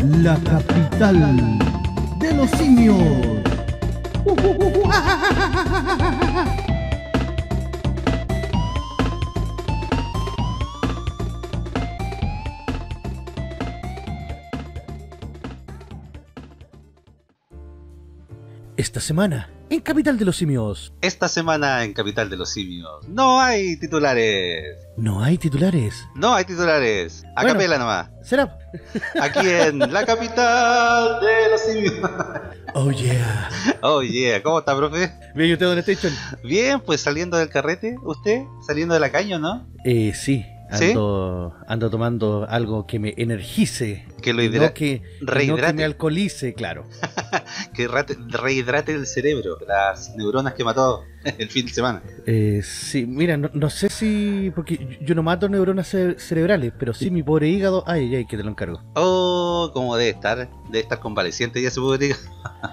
la capital de los simios. Esta semana, en Capital de los Simios. Esta semana en Capital de los Simios no hay titulares. No hay titulares. No hay titulares. A Bueno, capela nomás. ¿Será? Aquí en la capital de los simios. Oh yeah. Oh yeah, ¿cómo está, profe? Bien, ¿y usted dónde está, Chon? Bien, pues saliendo del carrete, ¿usted? ¿Saliendo de la caña, no? Sí. ¿Sí? Ando tomando algo que me energice. Que lo No hidrate. que me alcoholice, claro. Que rehidrate el cerebro, las neuronas que mató el fin de semana. Sí, mira, no sé si... Porque yo no mato neuronas cerebrales, pero sí mi pobre hígado... Ay, que te lo encargo. Oh, como debe estar convaleciente ya se puede decir.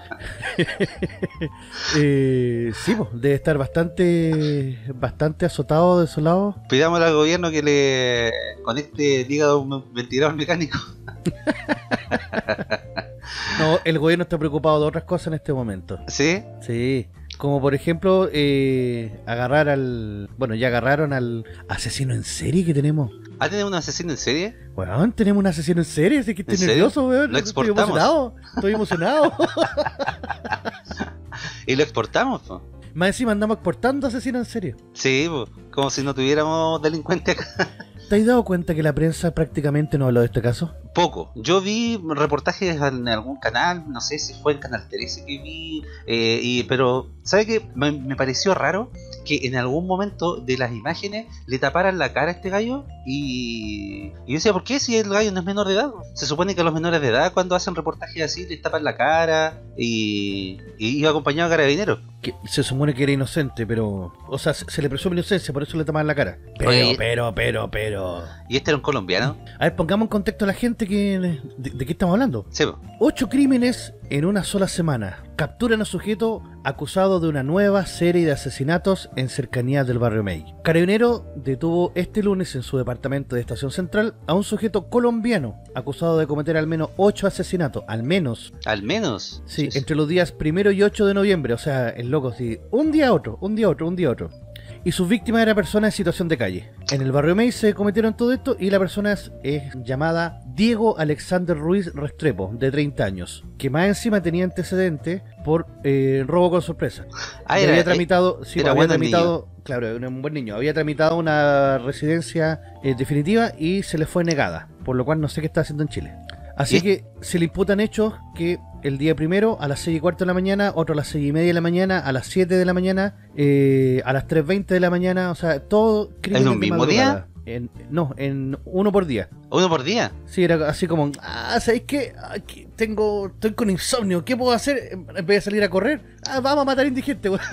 Sí, pues, debe estar bastante azotado, desolado. Pidámosle al gobierno que le conecte el hígado a un ventilador mecánico. No, el gobierno está preocupado de otras cosas en este momento. ¿Sí? Sí, como por ejemplo, agarrar bueno, ya agarraron al asesino en serie que tenemos. ¿Ha tenido un asesino en serie? Weón, tenemos un asesino en serie, así que estoy ¿En serio? nervioso, weón. Lo exportamos. Estoy emocionado. ¿Y lo exportamos, po? Más encima andamos exportando asesinos en serie. Sí, po, como si no tuviéramos delincuentes acá. ¿Te has dado cuenta que la prensa prácticamente no habló de este caso? Poco. Yo vi reportajes en algún canal, no sé si fue en Canal 13 que vi, pero ¿sabe qué? Me pareció raro que en algún momento de las imágenes le taparan la cara a este gallo y yo decía, ¿por qué si el gallo no es menor de edad? Se supone que a los menores de edad cuando hacen reportajes así les tapan la cara y iba acompañado de carabineros. Que se supone que era inocente, pero... O sea, se le presume inocencia, por eso le tapaban la cara. Oye. Pero... ¿Y este era un colombiano? A ver, pongamos en contexto a la gente de qué estamos hablando. Sí, po. 8 crímenes en una sola semana. Capturan a sujeto acusado de una nueva serie de asesinatos en cercanías del barrio May. Carabinero detuvo este lunes en su departamento de Estación Central a un sujeto colombiano acusado de cometer al menos 8 asesinatos. Al menos. Al menos. Sí, entre los días 1 y 8 de noviembre. O sea, el loco, sí. Un día otro. Y sus víctimas eran personas en situación de calle. En el barrio May se cometieron todo esto y la persona es llamada Diego Alexander Ruiz Restrepo, de 30 años, que más encima tenía antecedentes por robo con sorpresa. Había tramitado, claro, era un buen niño, había tramitado una residencia definitiva y se le fue negada, por lo cual no sé qué está haciendo en Chile. Así que se le imputan hechos que el día primero a las 6:15 de la mañana, otro a las 6:30 de la mañana, a las 7 de la mañana, a las 3:20 de la mañana, o sea, todo crimen. ¿En un mismo día? No, en uno por día. ¿Uno por día? Sí, era así como, ¿sabéis qué? Aquí estoy con insomnio, ¿qué puedo hacer? En vez de salir a correr, vamos a matar indigentes, güey.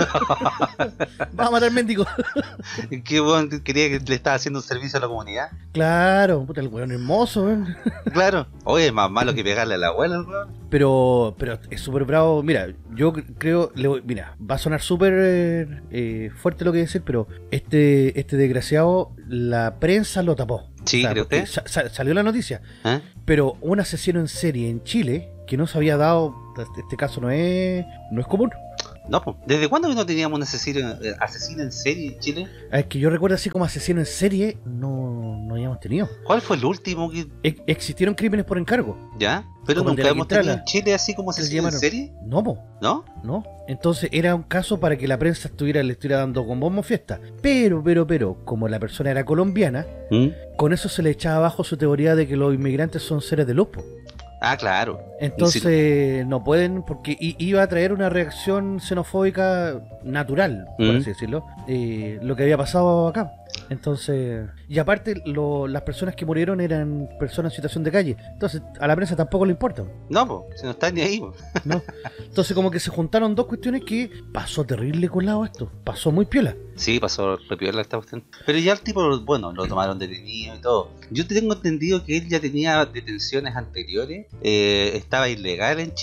Vamos a matar mendigos. ¿Qué bueno quería que le estaba haciendo un servicio a la comunidad? Claro, puta, el weón hermoso, güey. Claro. Oye, es más malo que pegarle a la abuela, el weón. Pero es súper bravo. Mira, yo creo, mira, va a sonar súper fuerte lo que decir, pero este desgraciado, la prensa lo tapó. Sí, ¿cree usted? Salió la noticia. Pero un asesino en serie en Chile que no se había dado, este caso no es común. No, pues, ¿desde cuándo no teníamos un asesino en serie en Chile? Es que yo recuerdo así como asesino en serie no habíamos tenido. ¿Cuál fue el último que...? Existieron crímenes por encargo. ¿Ya? ¿Pero nunca hemos tenido en Chile así como asesino en serie? No, ¿no? Entonces era un caso para que la prensa le estuviera dando con bombo fiesta. Pero, como la persona era colombiana, con eso se le echaba abajo su teoría de que los inmigrantes son seres de luz. Ah, claro. Entonces no pueden, porque iba a traer una reacción xenofóbica natural, por así decirlo, lo que había pasado acá. Entonces, y aparte las personas que murieron eran personas en situación de calle. Entonces a la prensa tampoco le importa. No, pues, si no están ni ahí, po. No. Entonces como que se juntaron dos cuestiones que pasó terrible colado esto. Pasó muy piola. Sí, pasó re piola esta cuestión. Pero ya el tipo, bueno, lo tomaron detenido y todo. Yo tengo entendido que él ya tenía detenciones anteriores, estaba ilegal en Chile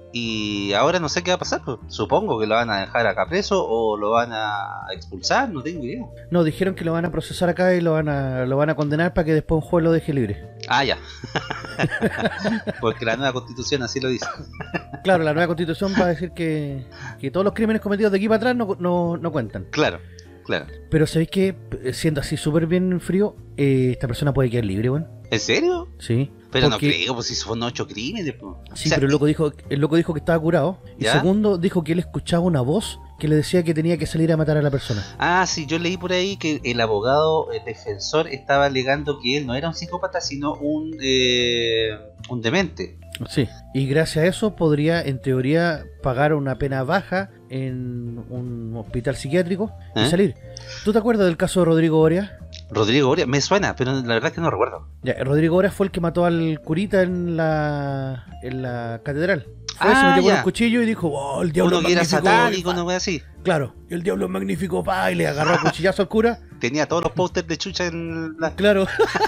Y ahora no sé qué va a pasar, pues. Supongo que lo van a dejar acá preso o lo van a expulsar, no tengo idea. No, dijeron que lo van a procesar acá y lo van a condenar para que después un juez lo deje libre. Ah, ya. Porque la nueva constitución así lo dice. Claro, la nueva constitución va a decir que todos los crímenes cometidos de aquí para atrás no cuentan. Claro, claro. Pero ¿sabéis que siendo así súper bien frío, esta persona puede quedar libre, weón? ¿En serio? Sí. Pero porque... no creo, pues si son 8 crímenes, pues. Sí, O sea, pero el loco dijo que estaba curado. Y ¿ya? segundo, dijo que él escuchaba una voz que le decía que tenía que salir a matar a la persona. Ah, sí, yo leí por ahí que el abogado el defensor estaba alegando que él no era un psicópata, sino un demente. Sí, y gracias a eso podría, en teoría, pagar una pena baja en un hospital psiquiátrico y salir. ¿Tú te acuerdas del caso de Rodrigo Oria? Rodrigo Oria, me suena, pero la verdad es que no recuerdo. Ya, Rodrigo Oria fue el que mató al curita en la catedral. Fue, se Ah, metió con ya. un cuchillo y dijo, oh, el diablo Uno es que era magnífico. satánico, una wea así. Claro, el diablo es magnífico, pa, y le agarró a cuchillazo al cura. Tenía todos los pósters de Chucha en la... Claro.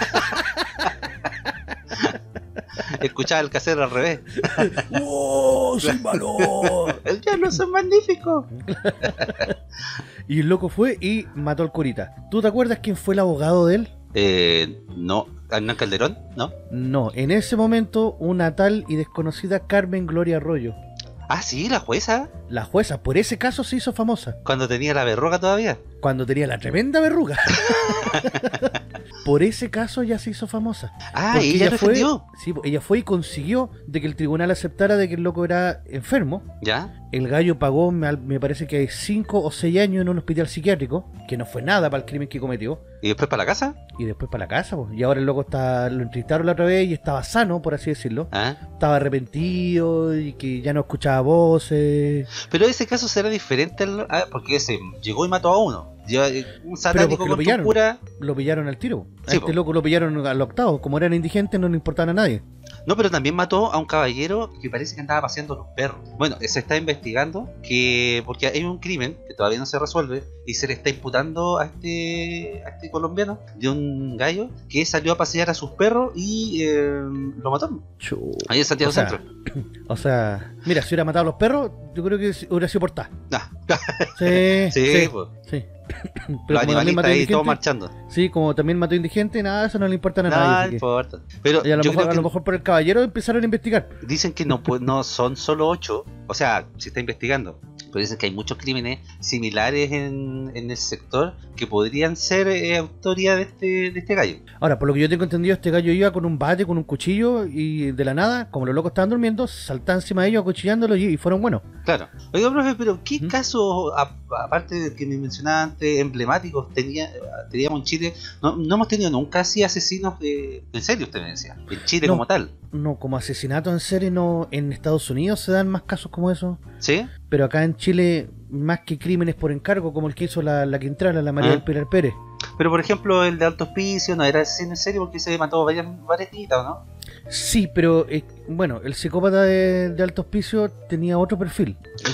Escuchaba el casero al revés. ¡Oh, soy malo! El diablo es magnífico. Y el loco fue y mató al curita. ¿Tú te acuerdas quién fue el abogado de él? No, Hernán Calderón, ¿no? No, en ese momento una tal y desconocida Carmen Gloria Arroyo. Ah, sí, la jueza, La jueza, por ese caso se hizo famosa. cuando tenía la verruga todavía. Cuando tenía la tremenda verruga. Por ese caso ya se hizo famosa. Ah, Porque y ella defendió. Sí, ella fue y consiguió de que el tribunal aceptara de que el loco era enfermo. ¿Ya? El gallo pagó, me parece que 5 o 6 años en un hospital psiquiátrico, que no fue nada para el crimen que cometió. ¿Y después para la casa? Y después para la casa, pues. Y ahora el loco lo entrevistaron la otra vez y estaba sano, por así decirlo. ¿Ah? Estaba arrepentido y que ya no escuchaba voces. Pero ese caso será diferente porque ese llegó y mató a uno. Un satánico porque lo con tu pillaron. cura. Lo pillaron al tiro. A Sí, este po. loco lo pillaron al octavo. Como eran indigentes, no le importaban a nadie. No, pero también mató a un caballero que parece que andaba paseando los perros. Bueno, se está investigando porque hay un crimen que todavía no se resuelve y se le está imputando a este colombiano de un gallo que salió a pasear a sus perros y lo mató. Ahí en Santiago Centro. O sea, mira, si hubiera matado a los perros, yo creo que hubiera sido por ta. Ah, Sí, sí, pues. sí. Los Pero como también animalistas mató ahí indigente, todos marchando. sí, como también mató indigente, nada, eso no le importa a No, nadie. así no que- importa. Pero Y a lo, yo mejor, creo a lo que mejor por el caballero empezaron a investigar. dicen que no son solo 8. O sea, se está investigando. Pero dicen que hay muchos crímenes similares en el sector que podrían ser autoría de este gallo. Ahora, por lo que yo tengo entendido, este gallo iba con un bate, con un cuchillo y de la nada, como los locos estaban durmiendo, saltaban encima de ellos acuchillándolos y fueron buenos. Claro. Oiga, profe, pero ¿qué casos, aparte del que me mencionaba antes, emblemáticos teníamos en Chile? No hemos tenido nunca así asesinos en serio, usted me decía. En Chile No. como tal. No, como asesinato en serie, no. En Estados Unidos se dan más casos como eso. ¿Sí? Pero acá en Chile, más que crímenes por encargo, como el que hizo la Quintrala, la María del Pilar Pérez. Pero por ejemplo, el de Alto Hospicio no era asesino en serio porque se mató varias niñitas, ¿no? Sí, pero bueno, el psicópata de Alto Hospicio tenía otro perfil.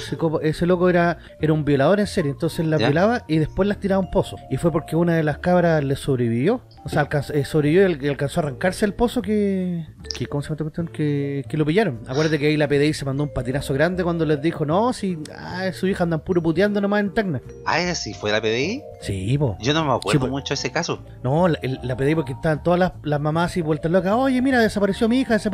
Ese loco era un violador en serie, entonces las ¿Ya? violaba y después las tiraba a un pozo. Y fue porque una de las cabras le sobrevivió. O sea, sobrevivió y alcanzó a arrancarse el pozo ¿cómo se llama esta cuestión? Que lo pillaron. Acuérdate que ahí la PDI se mandó un patinazo grande cuando les dijo, no, si su hija andan puro puteando nomás en Tacna. Ah, ¿esa sí fue la PDI? Sí, po. Yo no me acuerdo Sí, pues. mucho de ese caso. No, la pedí porque estaban todas las mamás así vueltas locas. Oye, mira, desapareció mi hija.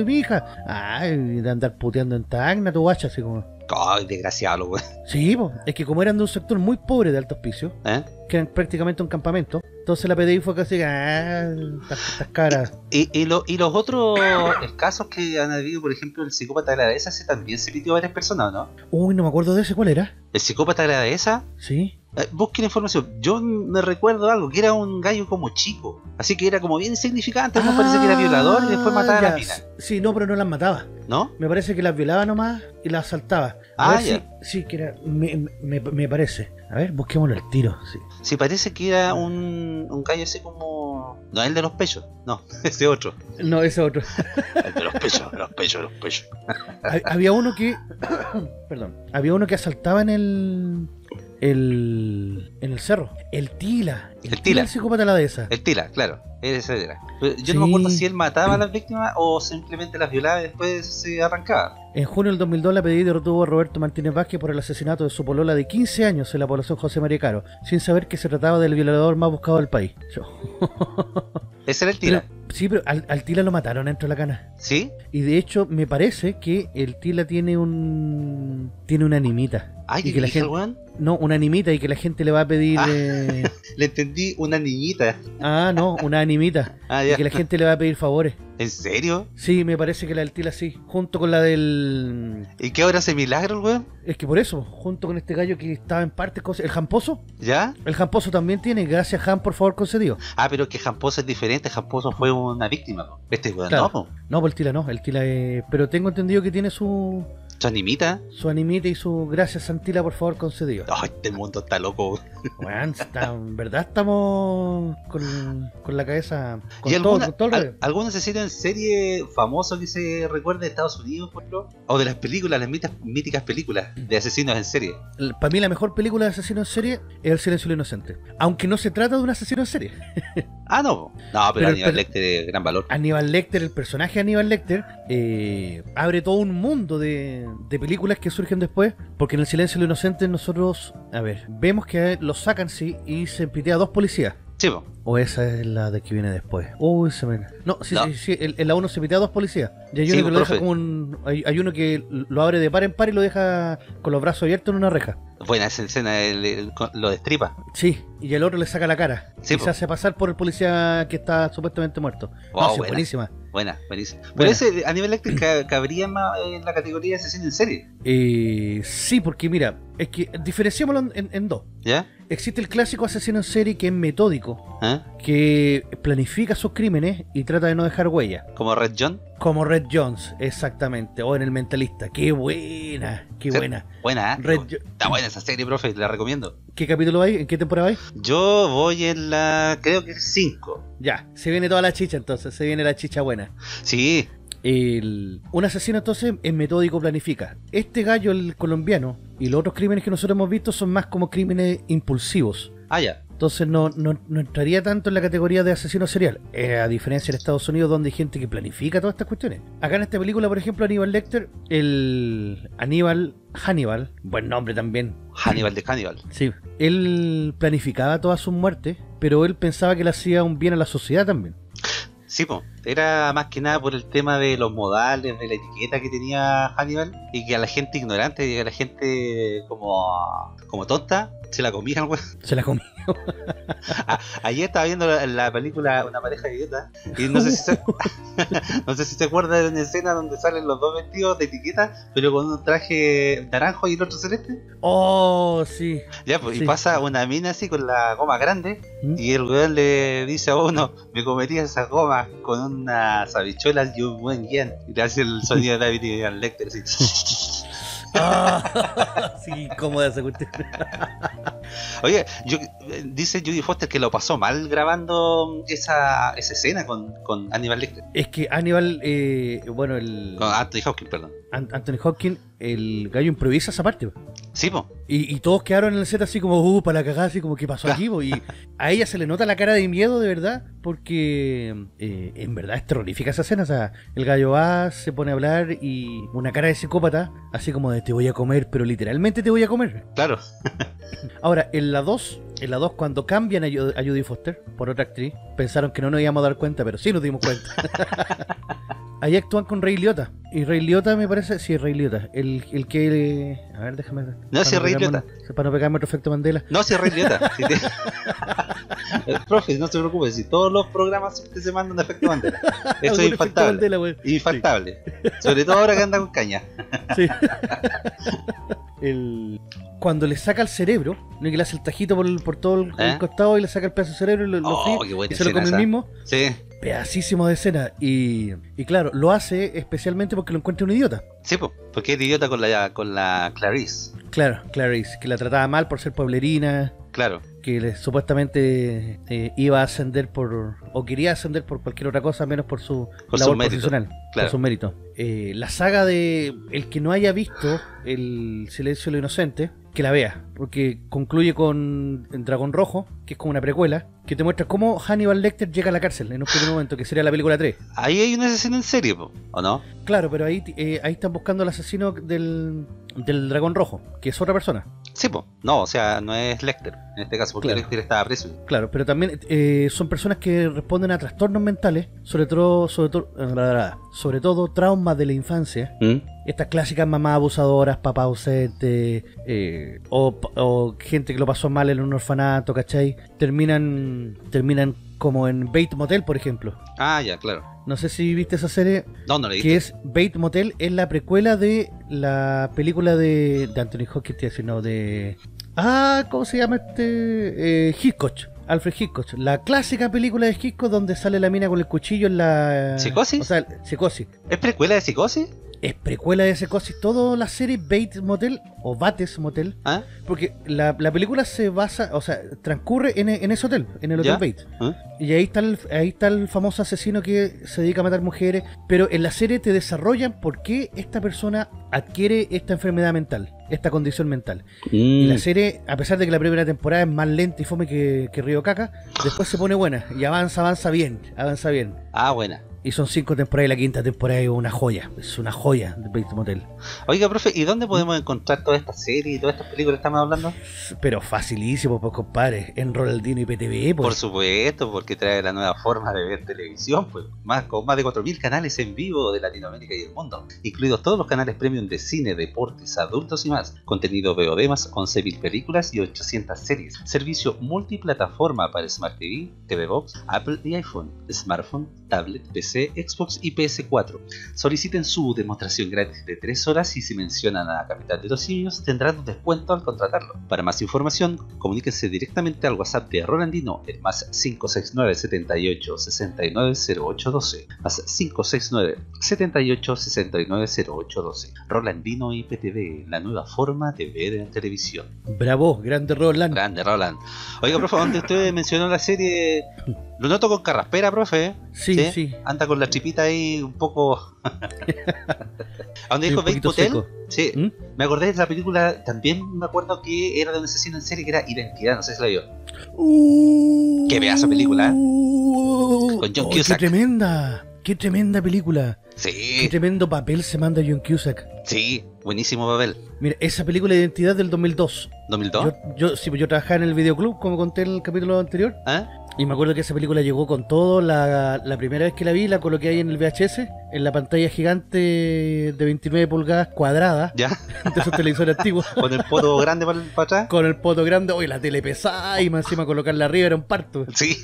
Ay, de andar puteando en Tacna, tu guacha, así como. Ay, desgraciado, güey. Sí, po. Es que como eran de un sector muy pobre de Alto Hospicio, ¿Eh? que eran prácticamente un campamento, entonces la PDI fue casi, estas caras. Y los otros casos que han habido, por ejemplo, el psicópata de la dehesa, ese también se pitió a varias personas, ¿no? Uy, no me acuerdo de ese, ¿cuál era? El psicópata de la dehesa, Sí. busquen información. Yo me recuerdo algo, que era un gallo como chico, así que era como bien insignificante. Me parece que era violador y después mataba a la ya. mina, Sí, no, pero no las mataba. ¿no? Me parece que las violaba nomás y las asaltaba. Ah, ver ya. sí, que era. Me parece. A ver, busquémoslo al tiro. Sí. Sí, parece que era un gallo así como... No, el de los pechos, no, ese otro. No, ese otro. El de los pechos, los pechos. Había uno que. Perdón. Había uno que asaltaba en el cerro. El Tila. El Tila. El psicópata de la dehesa. El Tila, claro. etcétera. Pero yo Sí. no me acuerdo si él mataba a las víctimas o simplemente las violaba y después se arrancaba. En junio del 2002 la PDI retuvo a Roberto Martínez Vázquez por el asesinato de su polola de 15 años en la población José María Caro, sin saber que se trataba del violador más buscado del país. Ese era el tira. Sí, pero al Tila lo mataron dentro de la cana. ¿Sí? Y de hecho me parece que el Tila tiene una animita. Ay, y ¿qué que la dice el gente, weón? no, una animita y que la gente le va a pedir... Le entendí una niñita. no, una animita. Ah, Y ya. que la gente le va a pedir favores. ¿En serio? Sí, me parece que la del Tila sí. Junto con la del... ¿Y qué ahora hace milagro el weón? Es que por eso, junto con este gallo que estaba en parte... El Jamposo. ¿Ya? El Jamposo también tiene, gracias Jam, por favor, concedido. Ah, pero que Jamposo es diferente. Jamposo fue una víctima, po. Este weón Claro. no, po. No, pues el Tila no, el Tila pero tengo entendido que tiene su Animita. animita y su gracias Santila, por favor, concedido. Ay, este mundo está loco. Bueno, en verdad estamos con la cabeza con ¿Y todo el revés. algún asesino en serie famoso que se recuerde de Estados Unidos, por ejemplo? O de las películas, las míticas películas de asesinos en serie. Para mí la mejor película de asesino en serie es El silencio del inocente. Aunque no se trata de un asesino en serie. Ah, no. No, pero Pero- Aníbal pero- Lecter es gran valor. Aníbal Lecter, el personaje de Aníbal Lecter, abre todo un mundo de películas que surgen después, porque en El silencio del inocente nosotros, a ver, vemos que lo sacan, sí, y se pitea a 2 policías. Sí, po. O esa es la de que viene después. Uy, se me... No, sí, No. sí, en la 1 se pitea a 2 policías. Y hay Sí, uno que lo profe. deja como un... Hay uno que lo abre de par en par y lo deja con los brazos abiertos en una reja. Buena esa escena, lo destripa. Sí, y el otro le saca la cara. Sí, y po. se hace pasar por el policía que está supuestamente muerto. Wow, No, sí, buena. buenísima. Buenísimo. Pero Buena. ese Aníbal Lecter cabría más en la categoría de asesino en serie. Sí, porque mira, es que diferenciémoslo en dos. ¿Ya? Existe el clásico asesino en serie que es metódico, ¿Ah? que planifica sus crímenes y trata de no dejar huella. Como Red John. Como Red Jones, exactamente. O en El Mentalista. ¡Qué buena! ¡Qué Sí. buena! Buena, ¿eh? Red Jo- Está buena esa serie, profe, la recomiendo. ¿Qué capítulo hay? ¿En qué temporada hay? Yo voy en la, creo que 5. Ya, se viene toda la chicha entonces, se viene la chicha buena. Sí, Un asesino entonces en metódico planifica. Este gallo, el colombiano, y los otros crímenes que nosotros hemos visto son más como crímenes impulsivos. ah, ya. Entonces no entraría tanto en la categoría de asesino serial, a diferencia de Estados Unidos donde hay gente que planifica todas estas cuestiones. Acá en esta película, por ejemplo, Aníbal Lecter, el Hannibal, buen nombre también. Hannibal de Hannibal. Sí, él planificaba todas sus muertes, pero él pensaba que le hacía un bien a la sociedad también. Sí, po. Era más que nada por el tema de los modales, de la etiqueta que tenía Hannibal, y que a la gente ignorante y a la gente como tonta se la comían, güey. Se la comió. Ayer estaba viendo la película Una pareja de idiota y no sé si se, no sé si se acuerda de una escena donde salen los dos vestidos de etiqueta, pero con un traje naranjo y el otro celeste. Oh, sí. Ya, pues, Sí. y pasa una mina así con la goma grande ¿Mm? y el weón le dice a uno, me cometí esas gomas con unas habichuelas y un buen guión. Y le hace el sonido de David y Ian Lecter así. Ah, sí, cómoda esa cuestión. Oye, dice Judy Foster que lo pasó mal grabando esa escena con Aníbal Lecter. Es que Aníbal, bueno, el Con Anthony Hopkins, perdón. Anthony Hopkins, el gallo improvisa esa parte. Sí, po. Y todos quedaron en el set así como, para la cagada, así como, ¿qué pasó aquí? Po? Y a ella se le nota la cara de miedo, de verdad, porque en verdad es terrorífica esa escena. O sea, el gallo va, se pone a hablar y una cara de psicópata, así como de te voy a comer, pero literalmente te voy a comer. Claro. Ahora, en la 2, cuando cambian a Judy Foster por otra actriz, pensaron que no nos íbamos a dar cuenta, pero sí nos dimos cuenta. Ahí actúan con Ray Liotta. Y Ray Liotta me parece... Sí, Ray Liotta. El que... A ver, déjame... No, sí, Ray pegarme Liotta. para no pegarme otro efecto Mandela. No, si es Ray Liotta. Si Profe, no se preocupe, si todos los programas siempre se mandan de efecto bandera. Eso es Algún efecto infaltable. Mandela, güey. Infaltable. Sobre todo ahora que anda con caña. Sí. Cuando le saca el cerebro, ¿no? Que le hace el tajito por todo el costado y le saca el pedazo de cerebro y lo fríe, qué buena y se lo escena come el esa. mismo. Sí, Pedacísimo de escena. Y claro, lo hace especialmente porque lo encuentra un idiota. sí, po, porque es idiota con la Clarice. Claro, Clarice, que la trataba mal por ser pueblerina, Claro. que supuestamente iba a ascender o quería ascender por cualquier otra cosa menos por su labor profesional, claro. por sus méritos. La saga de el que no haya visto El Silencio de los Inocentes, que la vea, porque concluye con Dragón Rojo, que es como una precuela, que te muestra cómo Hannibal Lecter llega a la cárcel en un primer momento, que sería la película 3. Ahí hay una asesino en serie, ¿o no? Claro, pero ahí están buscando al asesino del Dragón Rojo, que es otra persona. Sí, pues. No, o sea, no es Lecter, en este caso, porque Claro. Lecter estaba preso. Claro, pero también son personas que responden a trastornos mentales, sobre todo traumas de la infancia. Estas clásicas mamás abusadoras, papás ausentes, o gente que lo pasó mal en un orfanato, ¿cachai? Terminan como en Bates Motel, por ejemplo. Ah, ya, claro. No sé si viste esa serie. No la viste. Que es Bates Motel, es la precuela de la película de Anthony Hopkins, no, de... ¿cómo se llama Hitchcock? Alfred Hitchcock. La clásica película de Hitchcock donde sale la mina con el cuchillo en la... ¿Psicosis? O sea, Psicosis. ¿Es precuela de Psicosis? Es precuela de Psicosis. Toda la serie Bates Motel o Bates Motel. ¿Ah? Porque la película se basa, o sea, transcurre en ese hotel, en el Hotel ¿Ya? Bates. ¿Ah? Y ahí está el famoso asesino que se dedica a matar mujeres. Pero en la serie te desarrollan por qué esta persona adquiere esta enfermedad mental, esta condición mental. Y la serie, a pesar de que la primera temporada es más lenta y fome que Río Caca, después se pone buena y avanza bien. Ah, buena. Y son 5 temporadas y la quinta temporada es una joya de Bates Motel. Oiga, profe, ¿y dónde podemos encontrar todas estas series y todas estas películas que estamos hablando? Pero facilísimo, pues compadre, en Ronaldinho y PTV, pues. Por supuesto, porque trae la nueva forma de ver televisión, pues, con más de 4.000 canales en vivo de Latinoamérica y el mundo, incluidos todos los canales premium de cine, deportes, adultos y más, contenido VOD más 11.000 películas y 800 series, servicio multiplataforma para Smart TV, TV Box, Apple y iPhone, smartphone, tablet, PC, Xbox y PS4. Soliciten su demostración gratis de 3 horas y si mencionan a la capital de los simios tendrán un descuento al contratarlo. Para más información, comuníquense directamente al WhatsApp de Rolandino en más 569 78 69 0812, más 569 78 69 0812. Rolandino IPTV, la nueva forma de ver en televisión. Bravo, grande Roland. Grande Roland. Oiga, profe, donde usted mencionó la serie, lo noto con carraspera, profe. Sí. Anda con la tripita ahí un poco. ¿A dónde dijo Bates Motel? Sí. Me acordé de la película, también me acuerdo que era de un asesino en serie que era Identidad, no sé si la vio. Qué pedazo de película, con John Cusack. Qué tremenda película. Sí. Qué tremendo papel se manda John Cusack. Sí, buenísimo papel. Mira, esa película de Identidad del 2002. ¿2002? Yo trabajaba en el videoclub, como conté en el capítulo anterior. ¿Ah? Y me acuerdo que esa película llegó con todo. La primera vez que la vi, la coloqué ahí en el VHS, en la pantalla gigante de 29 pulgadas cuadrada. ¿Ya? De esos televisores antiguos. Con el poto grande para atrás. Con el poto grande. Oye, la tele pesada y más encima colocarla arriba era un parto. Sí.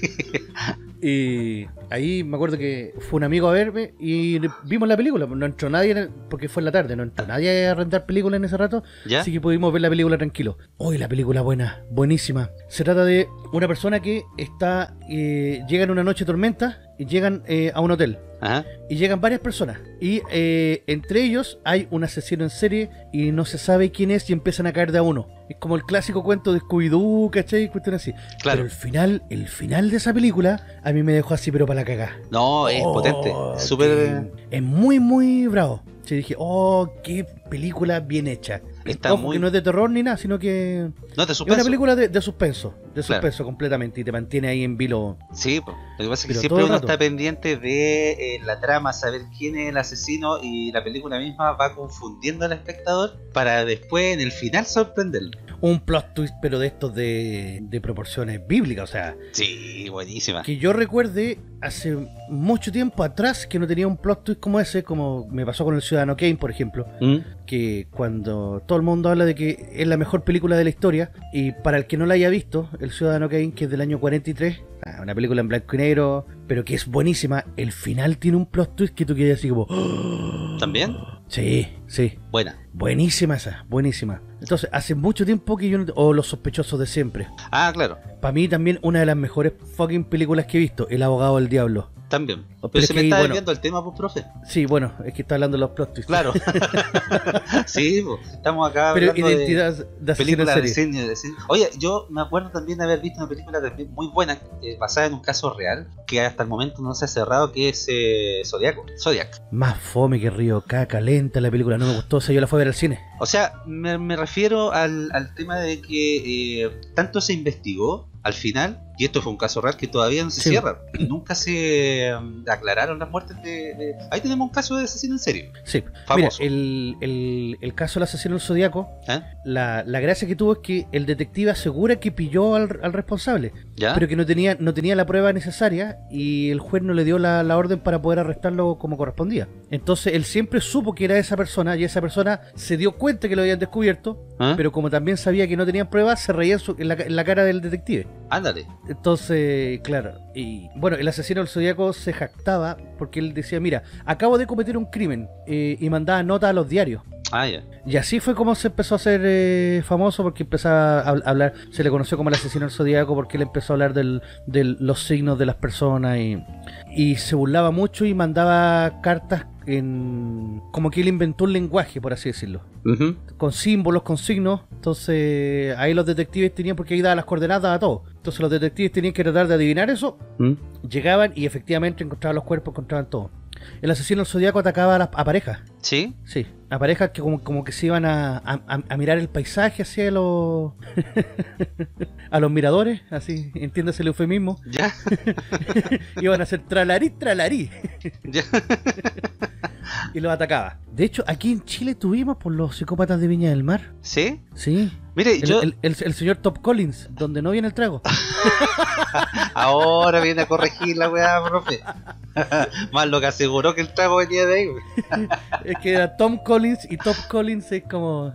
Y ahí me acuerdo que fue un amigo a verme y vimos la película. No entró nadie, porque fue en la tarde, no entró nadie a rentar películas en ese rato. ¿Ya? Así que pudimos ver la película tranquilo. Hoy la película buena, buenísima. Se trata de una persona que llega en una noche de tormenta y llegan a un hotel. Ajá. Y llegan varias personas. Y entre ellos hay un asesino en serie y no se sabe quién es y empiezan a caer de a uno. Es como el clásico cuento de Scooby-Doo, ¿cachai? Cuestión así. Claro. Pero el final de esa película a mí me dejó así pero para la cagá. No, es potente. Súper. Es muy, muy bravo. Sí, dije, qué película bien hecha. Está Ojo, que no es de terror ni nada, sino que no, de es suspenso. una película de suspenso. De Claro. suspenso completamente. Y te mantiene ahí en vilo. Sí, pues. Lo que pasa es que Pero siempre todo el uno rato. está pendiente de la trama, saber quién es el asesino, y la película misma va confundiendo al espectador para después en el final sorprenderlo. Un plot twist, pero de estos de proporciones bíblicas. O sea, Sí, buenísima. que yo recuerde hace mucho tiempo atrás que no tenía un plot twist como ese, como me pasó con el Ciudadano Kane, por ejemplo. Que cuando todo el mundo habla de que es la mejor película de la historia, y para el que no la haya visto, el Ciudadano Kane, que es del año 43, una película en blanco y negro, pero que es buenísima, el final tiene un plot twist que tú quedas así como... ¿También? Sí. Buena. Buenísima esa, buenísima. Entonces, hace mucho tiempo que yo no... O Los Sospechosos de Siempre. Ah, claro. Para mí también una de las mejores fucking películas que he visto, El Abogado del Diablo. También. Pero Pero es se que me ahí, está bueno, desviando el tema, pues, profe. sí, bueno, es que está hablando de los plot twists. Claro. Sí, pues, estamos acá Pero hablando identidad de asesino en películas de serie. cine, Oye, yo me acuerdo también de haber visto una película también muy buena, basada en un caso real, que hasta el momento no se ha cerrado, que es Zodiac. Más fome que Río Caca, lenta la película, no me gustó, o sea, yo la fui a ver al cine. O sea, me refiero al tema de que tanto se investigó al final, y esto fue un caso real que todavía no se Sí. cierra, y nunca se aclararon las muertes de... Ahí tenemos un caso de asesino en serie. Sí, Famoso. mira, el caso del asesino del Zodíaco, ¿Eh? la gracia que tuvo es que el detective asegura que pilló al responsable, ¿Ya? pero que no tenía la prueba necesaria y el juez no le dio la orden para poder arrestarlo como correspondía. Entonces él siempre supo que era esa persona y esa persona se dio cuenta que lo habían descubierto, ¿Eh? pero como también sabía que no tenían pruebas, se reía en la cara del detective. Ándale. Entonces, claro, y bueno, el asesino del Zodíaco se jactaba porque él decía, mira, acabo de cometer un crimen, y mandaba notas a los diarios. Ah, ya. Y así fue como se empezó a hacer famoso, porque empezaba a hablar, se le conoció como el asesino del Zodíaco porque él empezó a hablar de los signos de las personas y se burlaba mucho y mandaba cartas como que él inventó un lenguaje, por así decirlo, Ujú. con símbolos, con signos. Entonces ahí los detectives tenían, porque ahí daba las coordenadas a todo, entonces los detectives tenían que tratar de adivinar eso. ¿Mm? Llegaban y efectivamente encontraban los cuerpos, encontraban todo. El asesino del Zodíaco atacaba a parejas. ¿Sí? Sí, a parejas que como que se iban a mirar el paisaje hacia los a los miradores, así, entiéndase el eufemismo. ¿Ya? Iban a hacer tralarí, tralarí, ¿Ya? y los atacaba. De hecho, aquí en Chile tuvimos por los psicópatas de Viña del Mar. ¿Sí? Sí. Mire, yo... El señor Top Collins, donde no viene el trago. Ahora viene a corregir la weá, profe. Más lo que aseguró que el trago venía de ahí. Es que era Tom Collins y Top Collins es como...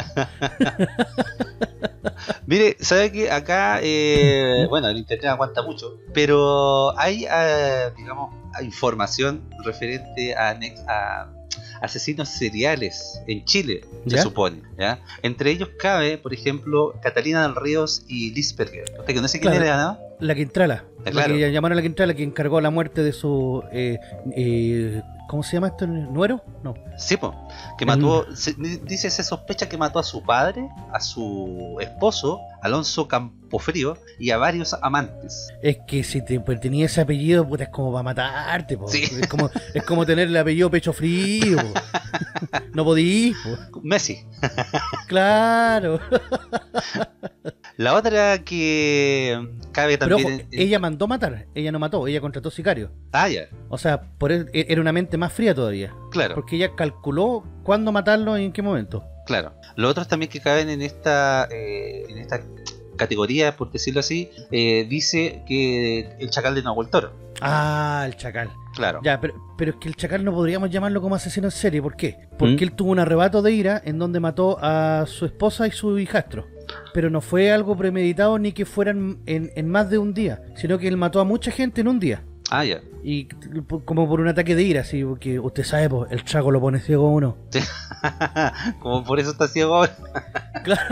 Mire, ¿sabe qué? Acá, bueno, el internet aguanta mucho, pero hay, digamos, información referente a asesinos seriales en Chile, se ¿Ya? supone, ¿ya? Entre ellos cabe, por ejemplo, Catalina del Ríos y Lisperger. ¿Usted conoce quién Claro. era, no? La Quintrala, Claro. la que llamaron a la Quintrala, que encargó la muerte de su... ¿cómo se llama esto? ¿Nuero? No. Sí, po, que mató, dice, se sospecha que mató a su padre, a su esposo, Alonso Campofrío, y a varios amantes. Es que si te tenías ese apellido, puta, es como para matarte, po. Sí. Es como tener el apellido Pecho Frío, po. No podís, po. Messi. Claro. La otra que cabe Pero también... ojo, ella mandó matar, ella no mató, ella contrató sicarios. Ah, ya, O sea, era una mente más fría todavía. claro. Porque ella calculó cuándo matarlo y en qué momento. Claro. Los otros también que caben en esta categoría, por decirlo así, dice que el chacal de Nahuel Toro. Ah, el chacal. Claro. Ya, pero es que el chacal no podríamos llamarlo como asesino en serie. ¿Por qué? Porque él tuvo un arrebato de ira en donde mató a su esposa y su hijastro. Pero no fue algo premeditado ni que fueran en más de un día, sino que él mató a mucha gente en un día. Ah, ya. Y como por un ataque de ira, así, porque usted sabe, pues, el trago lo pone ciego a uno. Como por eso está ciego ahora. Claro.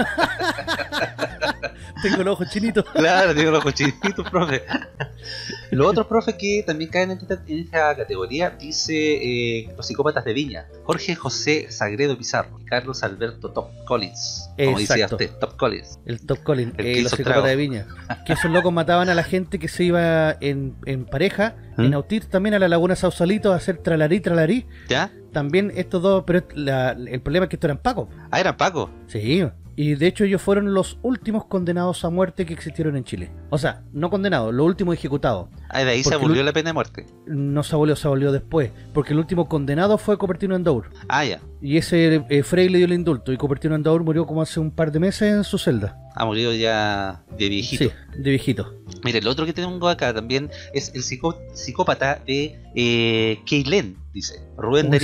Tengo los ojos chinitos. Claro, digo los cochinitos, profe. Los otros profes que también caen en esta categoría, dice los psicópatas de Viña: Jorge José Sagredo Pizarro y Carlos Alberto Top Collins. Como decía Exacto. usted, Top Collins. El Top Collins, El que los hizo psicópatas trago. de Viña. Que esos locos mataban a la gente que se iba en pareja, en autir también a la Laguna Sausalito a hacer tralarí, tralarí. ¿Ya? También estos dos, pero el problema es que estos eran pacos. Ah, eran Paco. Sí, y de hecho ellos fueron los últimos condenados a muerte que existieron en Chile. O sea, no condenados, los últimos ejecutados. Ah, de ahí se Porque abolió la pena de muerte. No se abolió después, porque el último condenado fue Copertino Endaur. Ah, ya. Y ese Frey le dio el indulto, y Copertino Endaur murió como hace un par de meses en su celda. Ha morido ya de viejito. Sí, de viejito. Mire, el otro que tengo acá también es el psicópata de Keilen, dice Rubén ¿Cómo Darío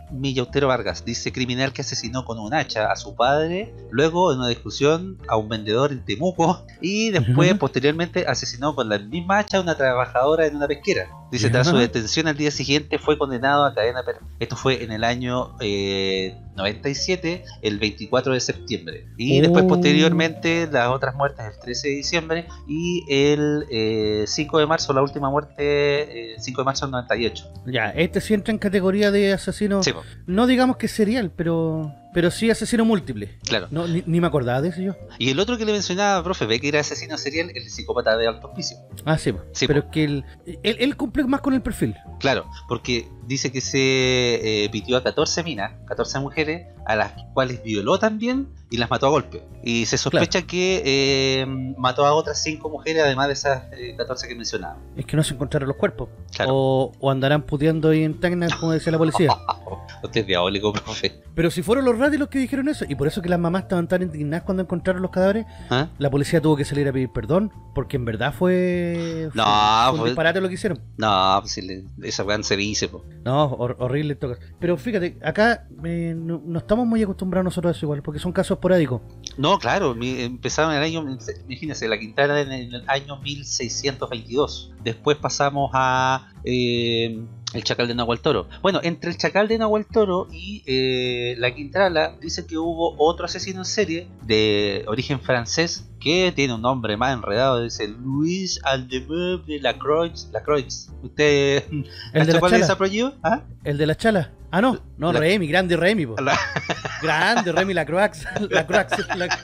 Millautero Vargas dice: criminal que asesinó con un hacha a su padre, luego en una discusión a un vendedor en Temuco, y después, posteriormente, asesinó con la misma hacha a una trabajadora en una pesquera. Dice: tras su detención al día siguiente fue condenado a cadena perpetua. Esto fue en el año 97, el 24 de septiembre. Y después, posteriormente, las otras muertes el 13 de diciembre y el 5 de marzo, la última muerte, 5 de marzo del 98. Ya, este sí entra en categoría de asesino, Sí, no digamos que serial, pero sí asesino múltiple. claro. No, ni me acordaba de eso yo. Y el otro que le mencionaba, profe, ve que era asesino serial, el psicópata de alto hospicio. Ah, sí, Sí, pero es que él cumple más con el perfil. Claro, porque dice que se pitió a 14 minas, 14 mujeres, a las cuales violó también y las mató a golpe. Y se sospecha que mató a otras 5 mujeres, además de esas 14 que mencionaba. Es que no se encontraron los cuerpos. Claro. O andarán puteando ahí en Tacna, como decía la policía. Usted es diabólico, profe. Pero si fueron los radios los que dijeron eso, y por eso que las mamás estaban tan indignadas cuando encontraron los cadáveres, ¿Ah? la policía tuvo que salir a pedir perdón, porque en verdad fue un disparate lo que hicieron. No, pues esa weá se dice, po. No, horrible esto. Pero fíjate, acá no estamos muy acostumbrados nosotros a eso igual, porque son casos esporádicos. No, claro, empezaron en el año, imagínense, la Quintana en el año 1622. Después pasamos a el Chacal de Nahuel Toro. Bueno, entre el Chacal de Nahuel Toro y la Quintrala, dice que hubo otro asesino en serie de origen francés que tiene un nombre más enredado, dice Louis Aldemeuve de Lacroix. ¿Usted ¿El cuál es ese apellido? ¿Ah? ¿El de la chala? Ah, no, Remy, grande Remy, po. Grande Remy Lacroix. Lacroix,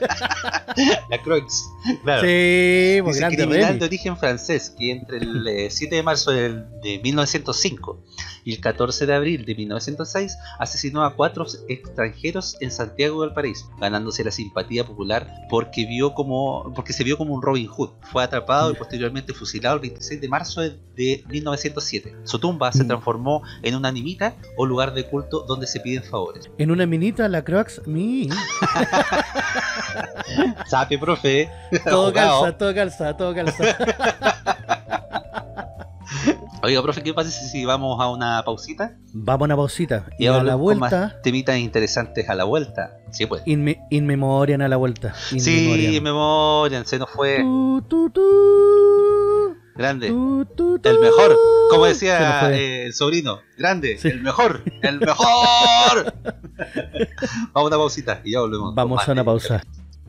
claro. Sí, pues dice grande criminal Remy. de origen francés que entre el 7 de marzo de 1905 y el 14 de abril de 1906 asesinó a 4 extranjeros en Santiago del Paraíso, ganándose la simpatía popular porque se vio como un Robin Hood. Fue atrapado y posteriormente fusilado el 26 de marzo de 1907. Su tumba se transformó en una nimita o lugar de culto donde se piden favores. En una minita, Lacroix, Sabe, profe. Todo calza. Oiga, profe, ¿qué pasa si vamos a una pausita? Vamos a una pausita. Y a ahora la con vuelta, más temitas interesantes a la vuelta. Sí, pues. in memoriam a la vuelta. Sí, Memoriam, se nos fue. Grande. El mejor. Como decía el sobrino. Grande. Sí. El mejor. Vamos a una pausita y ya volvemos. Vamos a una pausa.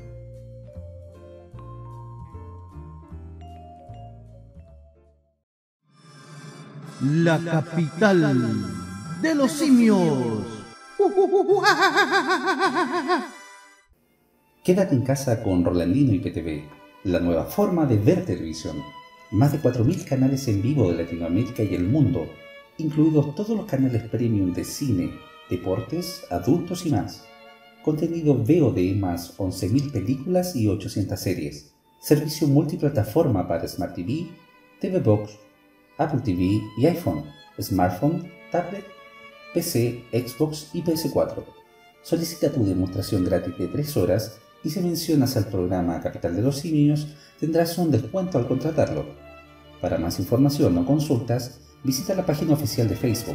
La capital de los simios. Quédate en casa con Rolandino IPTV, la nueva forma de ver televisión. Más de 4.000 canales en vivo de Latinoamérica y el mundo, incluidos todos los canales premium de cine, deportes, adultos y más. Contenido VOD más 11.000 películas y 800 series. Servicio multiplataforma para Smart TV, TV Box, Apple TV y iPhone, smartphone, tablet, PC, Xbox y PS4. Solicita tu demostración gratis de 3 horas y si mencionas al programa Capital de los Simios tendrás un descuento al contratarlo. Para más información o consultas, visita la página oficial de Facebook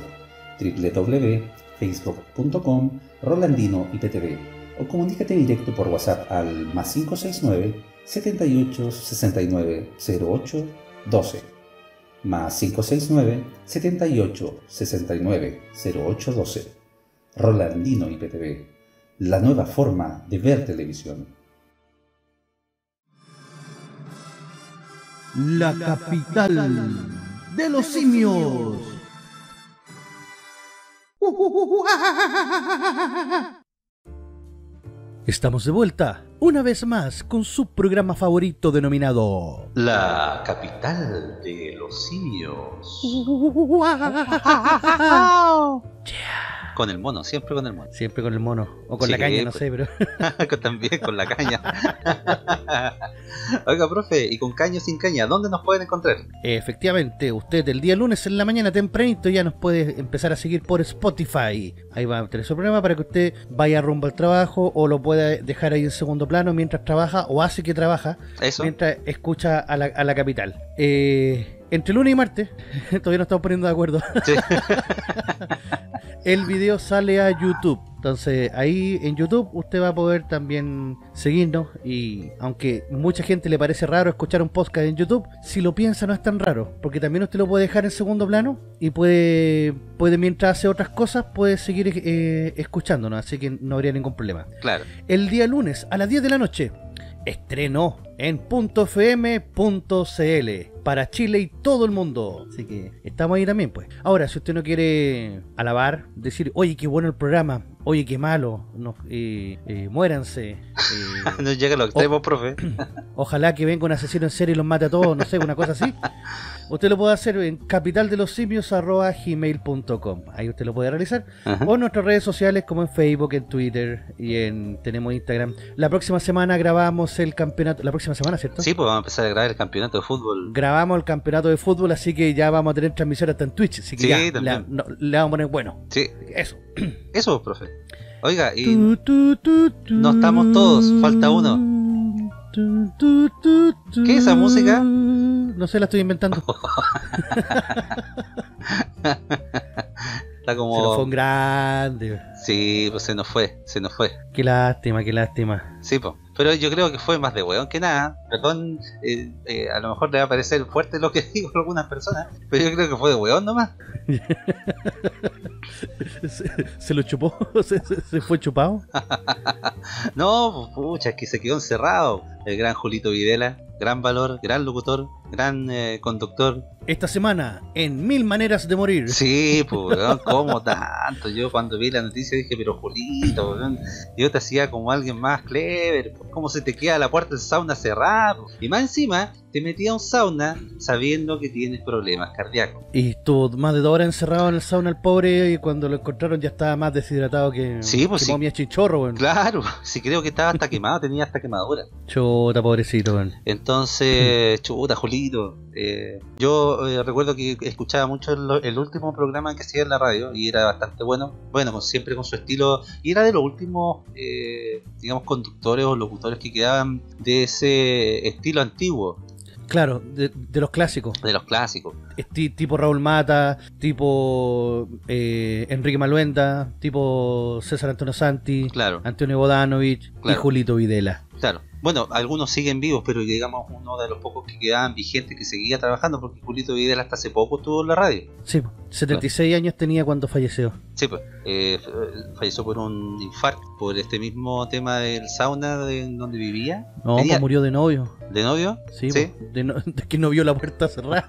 www.facebook.com/RolandinoIPTV o comunícate directo por WhatsApp al +569 78 69 08 12 +569 78 69 08 12. Rolandino IPTV, la nueva forma de ver televisión. La capital de los simios. Estamos de vuelta, una vez más, con su programa favorito denominado La capital de los simios. Con el mono, siempre con el mono. Siempre con el mono, o con Sí, la caña, no pues. sé, pero... También con la caña. Oiga, profe, y con caña o sin caña, ¿dónde nos pueden encontrar? Efectivamente, usted el día lunes en la mañana tempranito ya nos puede empezar a seguir por Spotify. Ahí va a tener su programa para que usted vaya rumbo al trabajo o lo pueda dejar ahí en segundo plano mientras trabaja o hace que trabaja, Eso. mientras escucha a la capital. Entre lunes y martes, todavía no estamos poniendo de acuerdo. Sí. el video sale a YouTube. Entonces ahí en YouTube usted va a poder también seguirnos. Y aunque mucha gente le parece raro escuchar un podcast en YouTube, si lo piensa no es tan raro, porque también usted lo puede dejar en segundo plano y puede mientras hace otras cosas, puede seguir escuchándonos, así que no habría ningún problema. Claro. El día lunes a las 10 de la noche estreno en .fm.cl para Chile y todo el mundo. Así que estamos ahí también, pues. Ahora, si usted no quiere alabar, decir, oye, qué bueno el programa, oye, qué malo, no, muéranse. No llega a los extremos, profe. Ojalá que venga un asesino en serie y los mate a todos, no sé, una cosa así. Usted lo puede hacer en capitaldelosimios@gmail.com. Ahí usted lo puede realizar. Ajá. O en nuestras redes sociales como en Facebook, en Twitter y tenemos Instagram. La próxima semana grabamos el campeonato. La próxima semana, ¿cierto? Sí, pues vamos a empezar a grabar el campeonato de fútbol. Grabamos el campeonato de fútbol, así que ya vamos a tener transmisión hasta en Twitch. Así que Sí, ya, también. le vamos a poner bueno. Sí, Eso. eso, profe. Oiga, y no estamos todos, falta uno. ¿Qué es esa música? No sé, la estoy inventando. Está como... Se nos fue un grande. Sí, pues se nos fue. Qué lástima, qué lástima. Sí, pues. Pero yo creo que fue más de hueón que nada. Perdón, a lo mejor le va a parecer fuerte lo que digo a algunas personas, pero yo creo que fue de hueón nomás. ¿Se lo chupó? ¿Se fue chupado? No, pues, pucha, es que se quedó encerrado. El gran Julito Videla, gran valor, gran locutor, gran conductor. Esta semana, en 1000 maneras de morir. Sí, pues, weón, ¿cómo tanto? Yo cuando vi la noticia dije, pero Julito, weón, yo te hacía como alguien más clever. ¿Cómo se te queda la puerta del sauna cerrada? Y más encima, te metía a un sauna sabiendo que tienes problemas cardíacos. Y estuvo más de 2 horas encerrado en el sauna el pobre, y cuando lo encontraron ya estaba más deshidratado que, Sí, pues que sí. momia chinchorro, weón. Claro, si creo que estaba hasta quemado, tenía hasta quemadura. Chuta, pobrecito, weón. Entonces, chuta, Julito. Yo recuerdo que escuchaba mucho el último programa que hacía en la radio y era bastante bueno. Bueno, siempre con su estilo. Y era de los últimos, digamos, conductores o locutores que quedaban de ese estilo antiguo. Claro, de los clásicos. De los clásicos. Tipo Raúl Mata, tipo Enrique Maluenda, tipo César Antonio Santi, Claro, Antonio Bodanovich y Claro. Julito Videla. claro. Bueno, algunos siguen vivos, pero digamos uno de los pocos que quedaban vigentes que seguía trabajando, porque Julito Videla hasta hace poco estuvo en la radio. Sí, 76 años tenía cuando falleció. Sí, pues, falleció por un infarto, por este mismo tema del sauna donde vivía. No, Tenía- pues murió de novio. ¿De novio? Sí, pues, de que no vio la puerta cerrada.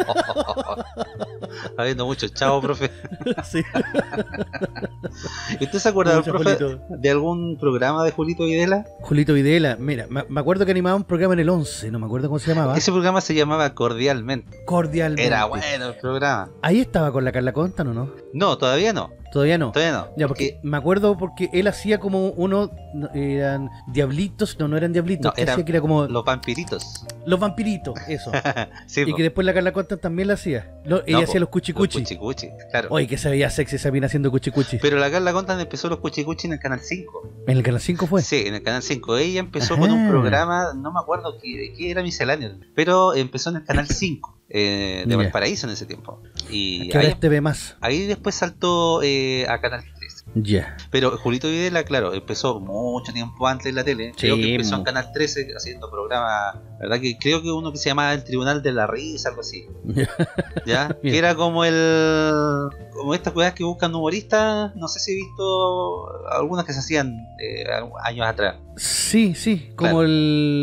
Habiendo mucho chavo, profe. Sí. ¿Usted se acuerda, Mucho profe, Julito. de algún programa de Julito Videla? Julito Videla, mira, me acuerdo que animaba un programa en el 11, no me acuerdo cómo se llamaba. Ese programa se llamaba Cordialmente. Cordialmente. Era bueno el programa. Ahí estaba con la Carla Conta, ¿no? No, todavía no. Todavía no. Todavía no. Ya, porque me acuerdo porque él hacía como eran diablitos, no eran diablitos, No, que eran hacía que era como Los vampiritos. los vampiritos, eso. Sí, Y po. que después la Carla Conta también la hacía. Ella No, hacía po, los cuchicuchi. Los cuchicuchi, claro. Oye, que se veía sexy esa mina haciendo cuchicuchi. Pero la Carla Contan empezó los cuchicuchi en el Canal 5. ¿En el Canal 5 fue? Sí, en el Canal 5. Ella empezó Ajá. con un programa, no me acuerdo qué era misceláneo, pero empezó en el Canal 5 de Ya. Valparaíso en ese tiempo. Y Que ahora ahí, es TV más. ahí después saltó a Canal 3. Ya. Pero Julito Videla, claro, empezó mucho tiempo antes en la tele. Sí, Creo que empezó en mo. Canal 13 haciendo programas, la verdad que creo que uno que se llamaba El Tribunal de la Risa, algo así. ¿Ya? Bien. Que era como como estas cosas que buscan humoristas. No sé si he visto algunas que se hacían años atrás. Sí, sí, como Claro.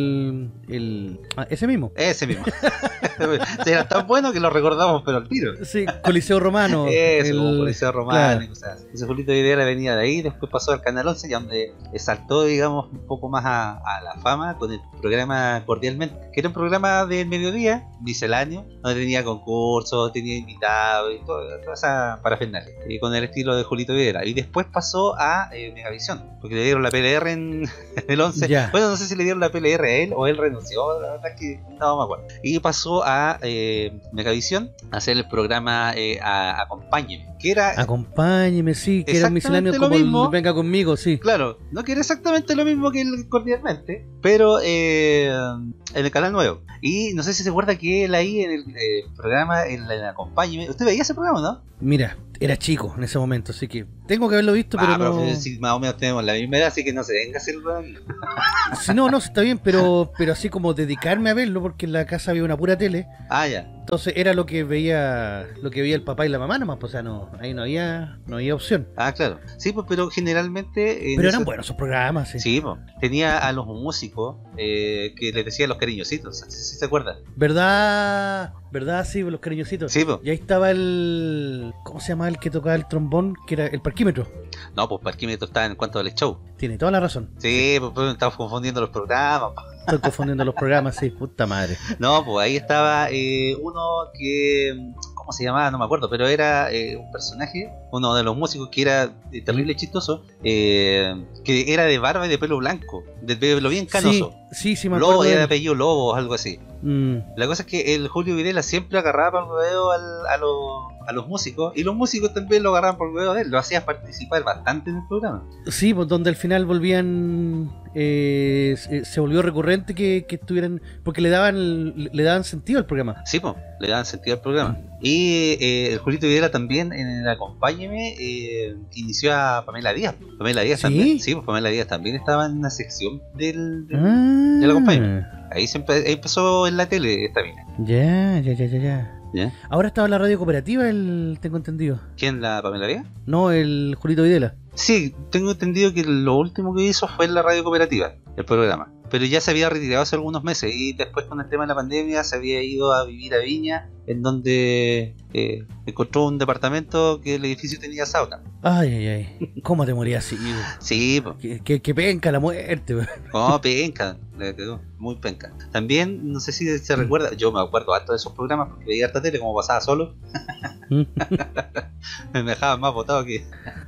ese mismo. Ese mismo. Era tan bueno que lo recordamos, pero al tiro. Sí, Coliseo Romano. Eso, como el- Policía Romana claro. y cosas así. Ese Julito Videla venía de ahí, después pasó al Canal 11, ya donde saltó, digamos, un poco más a la fama con el programa Cordialmente, que era un programa del mediodía, misceláneo, donde tenía concursos, tenía invitados y toda esa parafernalia, y con el estilo de Julito Videla. Y después pasó a Megavisión, porque le dieron la PLR en el 11. Ya. Bueno, no sé si le dieron la PLR a él o él renunció, la verdad es que no me acuerdo. Y pasó a Megavisión a hacer el programa Acompáñeme, que era, Acompáñeme, sí, que era un misceláneo Exactamente lo como el mismo. Venga Conmigo, sí. claro, no que era exactamente lo mismo que el Cordialmente, pero era en el canal nuevo. Y no sé si se acuerda que él ahí en el programa, en la Acompáñeme, ¿usted veía ese programa, no? Mira, era chico en ese momento, así que tengo que haberlo visto, pero no... Pero sí, más o menos tenemos la misma edad, así que no se venga a hacer el programa. Si no, está bien, pero así como dedicarme a verlo, porque en la casa había una pura tele. Ah, ya. Entonces era lo que veía el papá y la mamá nomás, pues, o sea, no, ahí no había opción. Ah, claro. Sí, pues, pero generalmente... Pero eran buenos esos programas, sí. Sí, pues. Tenía a los músicos que les decía los cariñositos, ¿sí se acuerda? ¿Verdad? Sí, los cariñositos. Sí, pues. Y ahí estaba el... ¿Cómo se llama el que tocaba el trombón? Que era el parquímetro. No, pues Parquímetro está en cuanto al show. Tiene toda la razón. Sí, pues estamos confundiendo los programas. Estoy confundiendo los programas, sí, puta madre. No, pues ahí estaba uno que... ¿Cómo se llamaba? No me acuerdo, pero era un personaje, uno de los músicos que era terrible chistoso, que era de barba y de pelo blanco, de pelo bien canoso. Sí, me acuerdo. Lobo, era de apellido Lobo o algo así. Mm. La cosa es que el Julio Videla siempre agarraba por el huevo a los músicos, y los músicos también lo agarraban por el huevo de él, lo hacía participar bastante en el programa. Sí, pues donde al final volvían... se volvió recurrente que estuvieran... Porque le daban sentido al programa. Sí, pues, le daban sentido al programa. Y el Julito Videla también en el Acompáñeme inició a Pamela Díaz. Pamela Díaz también. Sí, pues Pamela Díaz también estaba en una sección del Acompáñeme. Ahí empezó en la tele esta mina. Ya. Ahora estaba en la radio cooperativa, tengo entendido. ¿Quién, la Pamela Díaz? No, el Julito Videla. Sí, tengo entendido que lo último que hizo fue en la radio cooperativa, el programa. Pero ya se había retirado hace algunos meses y después con el tema de la pandemia se había ido a vivir a Viña, en donde encontró un departamento que el edificio tenía sauna. Ay. ¿Cómo te morías así? Sí, pues. Que penca la muerte. No, penca, le quedó muy penca. También, no sé si se recuerda, yo me acuerdo harto de esos programas porque veía harta tele como pasaba solo. Me dejaban más botado que...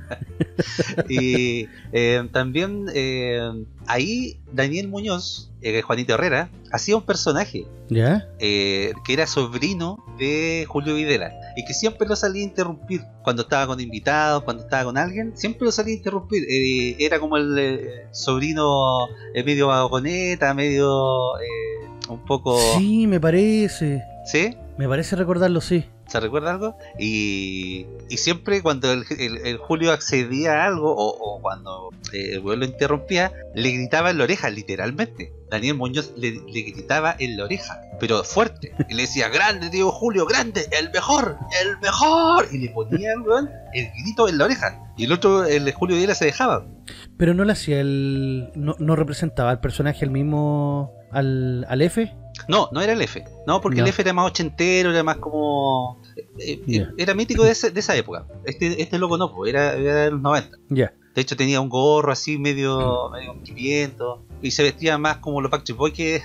Y también ahí Daniel Muñoz, Juanito Herrera, hacía un personaje. ¿Ya? Que era sobrino de Julio Videla y que siempre lo salía a interrumpir cuando estaba con invitados, cuando estaba con alguien, siempre lo salía a interrumpir. Era como el sobrino medio vagoneta, medio un poco... Sí, me parece. ¿Sí? Me parece recordarlo, sí. ¿Se recuerda algo? Y siempre cuando el Julio accedía a algo o cuando el güey lo interrumpía, le gritaba en la oreja, literalmente. Daniel Muñoz le gritaba en la oreja, pero fuerte. Y le decía, grande, tío Julio, grande, el mejor. Y le ponía el grito en la oreja. Y el otro, el Julio Videla, se dejaba. Pero no le hacía no representaba al personaje el mismo al F. No era el F. No, porque el F era más ochentero, era más como... Era mítico de esa época. Este loco no, pues, era de los 90. Ya. De hecho tenía un gorro así medio pimiento y se vestía más como los Backstreet Boys que...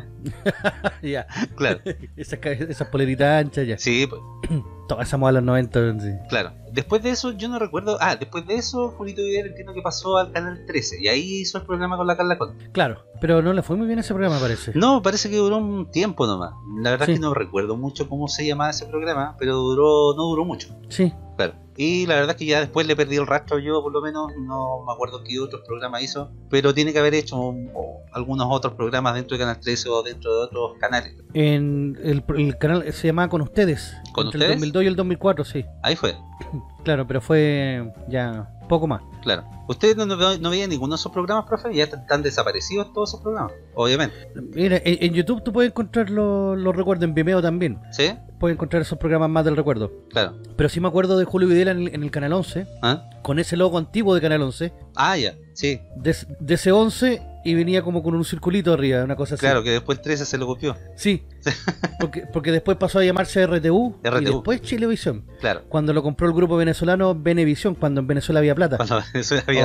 Ya. Claro. Esas poleritas anchas, ya. Sí, pues. Toda esa moda de los 90. Sí. Claro. Después de eso, yo no recuerdo... después de eso, Julito Videla entiendo que pasó al Canal 13 y ahí hizo el programa con la Carla Conte. Claro, pero no le fue muy bien ese programa, parece. No, parece que duró un tiempo nomás. La verdad es que no recuerdo mucho cómo se llamaba ese programa, pero no duró mucho. Sí. Claro. Y la verdad es que ya después le perdí el rastro yo, por lo menos. No me acuerdo qué otros programas hizo, pero tiene que haber hecho algunos otros programas dentro de Canal 13 o dentro de otros canales. En el canal se llamaba Con Ustedes. ¿Con entre Ustedes? El 2002 y el 2004, sí. Ahí fue. Claro, pero fue ya poco más. Claro. ¿Ustedes no veían ninguno de esos programas, profe? Ya están desaparecidos todos esos programas, obviamente. Mira, en YouTube tú puedes encontrar los recuerdos, en Vimeo también. ¿Sí? Puedes encontrar esos programas más del recuerdo. Claro. Pero sí me acuerdo de Julio Videla en el Canal 11, con ese logo antiguo de Canal 11. Ah, ya, sí. De ese 11 y venía como con un circulito arriba, una cosa así. Claro, que después el 13 se lo copió. Sí, porque después pasó a llamarse RTU y después Chilevisión. Claro. Cuando lo compró el grupo venezolano Venevisión, cuando en Venezuela había plata. Cuando en Venezuela había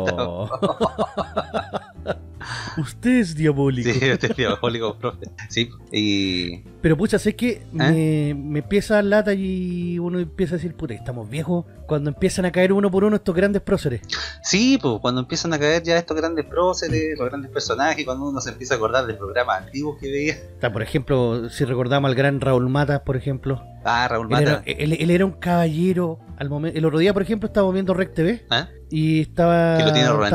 plata. Usted es diabólico. Sí, usted es diabólico, profe. Sí, y... Pero pucha, sé que me empieza a dar lata y uno empieza a decir, puta, estamos viejos, cuando empiezan a caer uno por uno estos grandes próceres. Sí, pues cuando empiezan a caer ya estos grandes próceres, los grandes personajes, cuando uno se empieza a acordar de programas antiguos que veía. Por ejemplo, si recordamos al gran Raúl Matas, por ejemplo. Raúl Matas. Él era un caballero. Al momento, el otro día, por ejemplo, estábamos viendo Rec TV. Y estaba... ¿Que lo tiene Rolandino?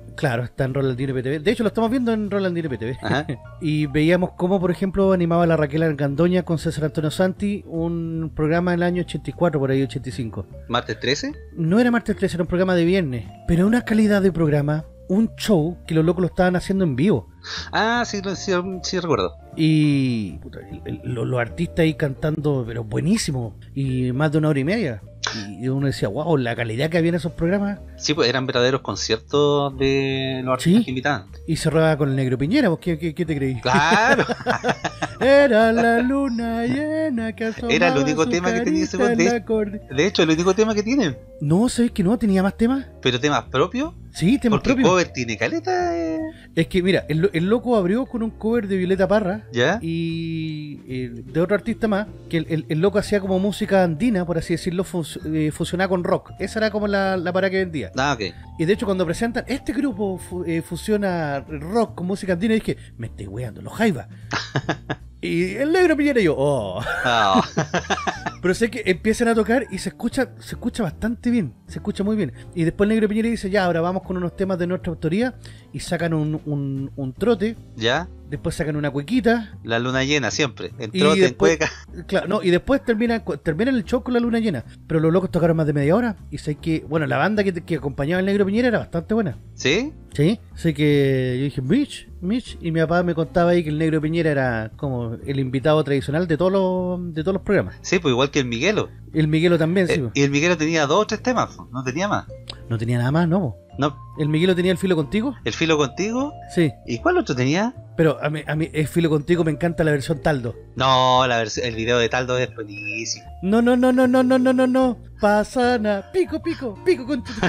Claro, está en Rolandino PTV. De hecho, lo estamos viendo en Rolandino PTV. Ajá. Y veíamos cómo, por ejemplo, animaba la Raquel Argandoña con César Antonio Santi un programa del año 84, por ahí 85. ¿Martes 13? No era martes 13, era un programa de viernes. Pero una calidad de programa, un show que los locos lo estaban haciendo en vivo. Ah, sí, sí recuerdo. Y puta, los artistas ahí cantando, pero buenísimo. Y más de 1 hora y media. Y uno decía, wow, la calidad que había en esos programas. Sí, pues eran verdaderos conciertos de los artistas Sí. que invitaban. Y cerraba con el Negro Piñera, ¿vos qué te creí? Claro. Era la luna llena que asomaba Era el único su tema que tenía ese carita en weón. la corde- De hecho, el único tema que tienen. No, ¿sabes que no? ¿Tenía más temas? Pero temas propios. Sí, temas Porque propios. cover tiene caleta. Es que mira, el loco abrió con un cover de Violeta Parra ¿Ya? y de otro artista más, que el loco hacía como música andina, por así decirlo, fusionada con rock. Esa era como la parada que vendía. Ah, ok. Y de hecho cuando presentan, este grupo fusiona rock con música andina, dije, me estoy weando, los Jaiba. Y el Negro Piñera y yo, oh. Ah, Pero sé que empiezan a tocar y se escucha bastante bien, se escucha muy bien. Y después el Negro Piñera dice, ya, ahora vamos con unos temas de nuestra autoría, y sacan un trote, ¿ya? después sacan una cuequita, La luna llena siempre. En y trote, en después, cueca. claro, no, y después terminan el show con la luna llena. Pero los locos tocaron más de media hora, y sé que, bueno, la banda que acompañaba al Negro Piñera era bastante buena. ¿Sí? Sí, sé que yo dije, Mitch, y mi papá me contaba ahí que el Negro Piñera era como el invitado tradicional de todos los programas. Sí, pues igual que el Miguelo. El Miguelo también, sí. Y el Miguelo tenía 2 o 3 temas, po, no tenía más. No tenía nada más, ¿no? No, ¿El Miguelo tenía el filo contigo? el filo contigo. Sí, ¿Y cuál otro tenía? pero a mí el filo contigo me encanta la versión Taldo. No, el video de Taldo es buenísimo. No, pasa nada, pico con tu...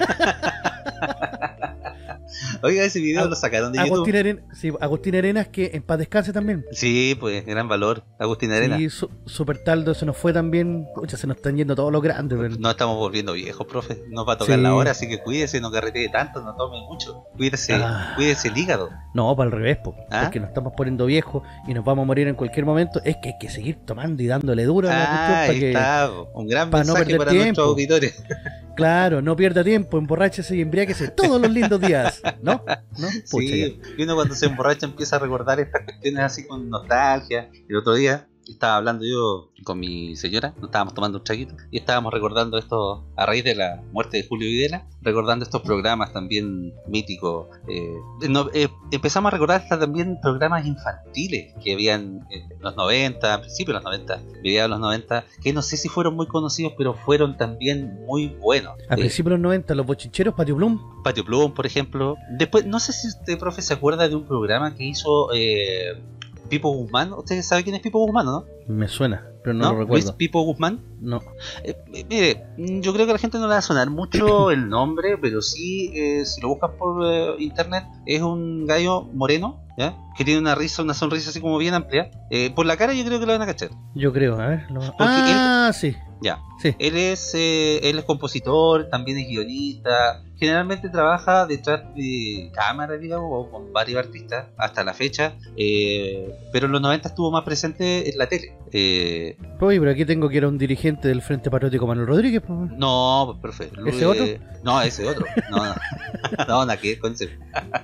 Oiga, ese video lo sacaron de YouTube. Agustín Arenas, que en paz descanse también. Sí, pues, gran valor. Agustín Arena. Sí, Super Taldo se nos fue también. Pucha, se nos están yendo todos los grandes. Pero... No estamos volviendo viejos, profe. Nos va a tocar Sí. la hora, así que cuídese, no carretee tanto, no tome mucho. Cuídese el hígado. No, para el revés, ¿Ah? porque nos estamos poniendo viejos y nos vamos a morir en cualquier momento. Es que hay que seguir tomando y dándole duro a la cuestión Ahí está, un gran para no mensaje perder para tiempo. nuestros auditores. Claro, no pierda tiempo, emborráchese y embriáguese todos los lindos días, ¿no? Pucha, Sí, y uno cuando se emborracha empieza a recordar estas cuestiones así con nostalgia. El otro día estaba hablando yo con mi señora, nos estábamos tomando un traguito y estábamos recordando esto a raíz de la muerte de Julio Videla, recordando estos programas también míticos. Empezamos a recordar hasta también programas infantiles que habían en los 90, a principios de los 90, mediados de los 90, que no sé si fueron muy conocidos, pero fueron también muy buenos. A principios de los 90, los bochincheros, Patio Bloom. Patio Plum, por ejemplo. Después, no sé si usted, profe, se acuerda de un programa que hizo Pipo Guzmán. Usted sabe quién es Pipo Guzmán, ¿no? Me suena, pero no ¿No? lo Luis recuerdo. Pipo Guzmán. No. Mire, yo creo que a la gente no le va a sonar mucho el nombre, pero sí, si lo buscas por internet, es un gallo moreno, ¿ya? Que tiene una sonrisa así como bien amplia. Por la cara yo creo que lo van a cachar. Yo creo, a ver. Porque Sí. Ya. Sí. Él es compositor, también es guionista. Generalmente trabaja detrás de cámara, digamos, o con varios artistas hasta la fecha. Pero en los 90 estuvo más presente en la tele. Oye, pero aquí tengo que era un dirigente del Frente Patriótico Manuel Rodríguez. Pues. No, pues, perfecto. ¿Ese otro? No, ese otro. No, nada que ver con ese.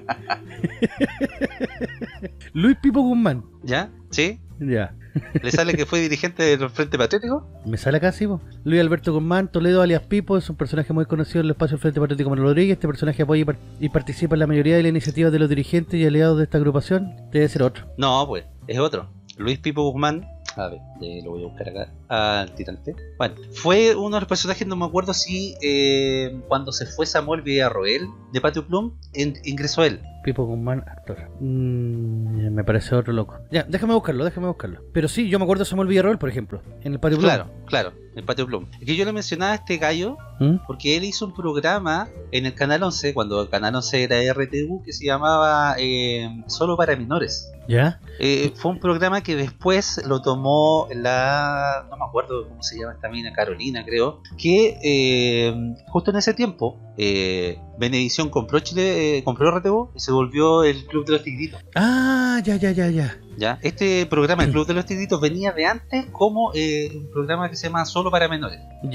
Luis Pipo Guzmán. ¿Ya? ¿Sí? Ya. ¿Le sale que fue dirigente del Frente Patriótico? Me sale acá, sí, po. Luis Alberto Guzmán Toledo, alias Pipo, es un personaje muy conocido en el espacio del Frente Patriótico Manuel Rodríguez. Este personaje apoya y participa en la mayoría de las iniciativas de los dirigentes y aliados de esta agrupación. Debe ser otro. No, pues, es otro. Luis Pipo Guzmán. A ver, lo voy a buscar acá al tirante. Bueno, fue uno de los personajes, no me acuerdo si cuando se fue Samuel Villarroel de Patio Plum, ingresó él. Pipo Guzmán, actor. Me parece otro loco. Ya, déjame buscarlo. Pero sí, yo me acuerdo de Samuel Villarroel, por ejemplo, en el Patio Plum. Claro, en Patio Plum. Es que yo le mencionaba a este gallo porque él hizo un programa en el Canal 11, cuando el Canal 11 era RTU, que se llamaba Solo para Menores. ¿Ya? Fue un programa que después lo tomó no me acuerdo cómo se llama esta mina, Carolina creo, que justo en ese tiempo Venevisión compró RTU y se volvió el Club de los Tigritos. Ah, ya. ¿Ya? Este programa, el Club de los Tigritos, venía de antes como un programa que se llama Solo para Menores. Ya.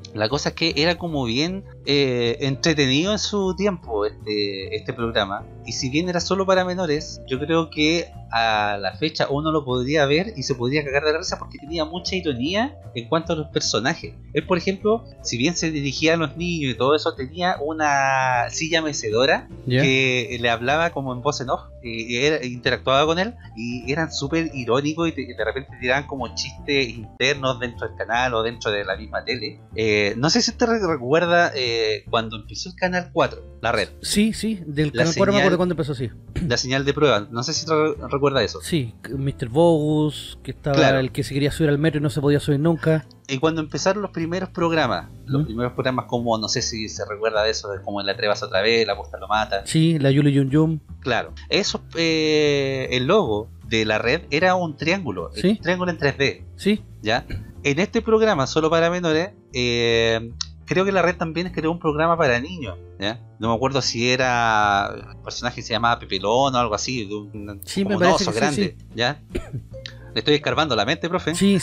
La cosa es que era como bien entretenido en su tiempo este programa. Y si bien era solo para menores, yo creo que a la fecha uno lo podría ver y se podría cagar de la risa porque tenía mucha ironía en cuanto a los personajes. Él, por ejemplo, si bien se dirigía a los niños y todo eso, tenía una silla mecedora que le hablaba como en voz en off, interactuaba con él y eran súper irónicos y de repente tiraban como chistes internos dentro del canal o dentro de la misma tele. No sé si te recuerda cuando empezó el Canal 4, la red. Sí, del Canal 4 me acuerdo cuando empezó, sí. La señal de prueba, no sé si te recuerda eso. Sí, Mr. Bogus, que estaba el que se quería subir al metro y no se podía subir nunca. Y cuando empezaron los primeros programas, como, no sé si se recuerda de eso, de como La Atrevas otra vez, La Posta lo mata. Sí, la Yuli Yum Yum. Claro, eso, el logo de la red era un triángulo, ¿Sí? Un triángulo en 3D. Sí. ¿Ya? En este programa, solo para menores, creo que la red también creó un programa para niños, ¿ya? No me acuerdo si era un personaje que se llamaba Pepelón o algo así, de un, sí, como me un parece oso que grande, sí. ¿ya? Le estoy escarbando la mente, profe. Sí.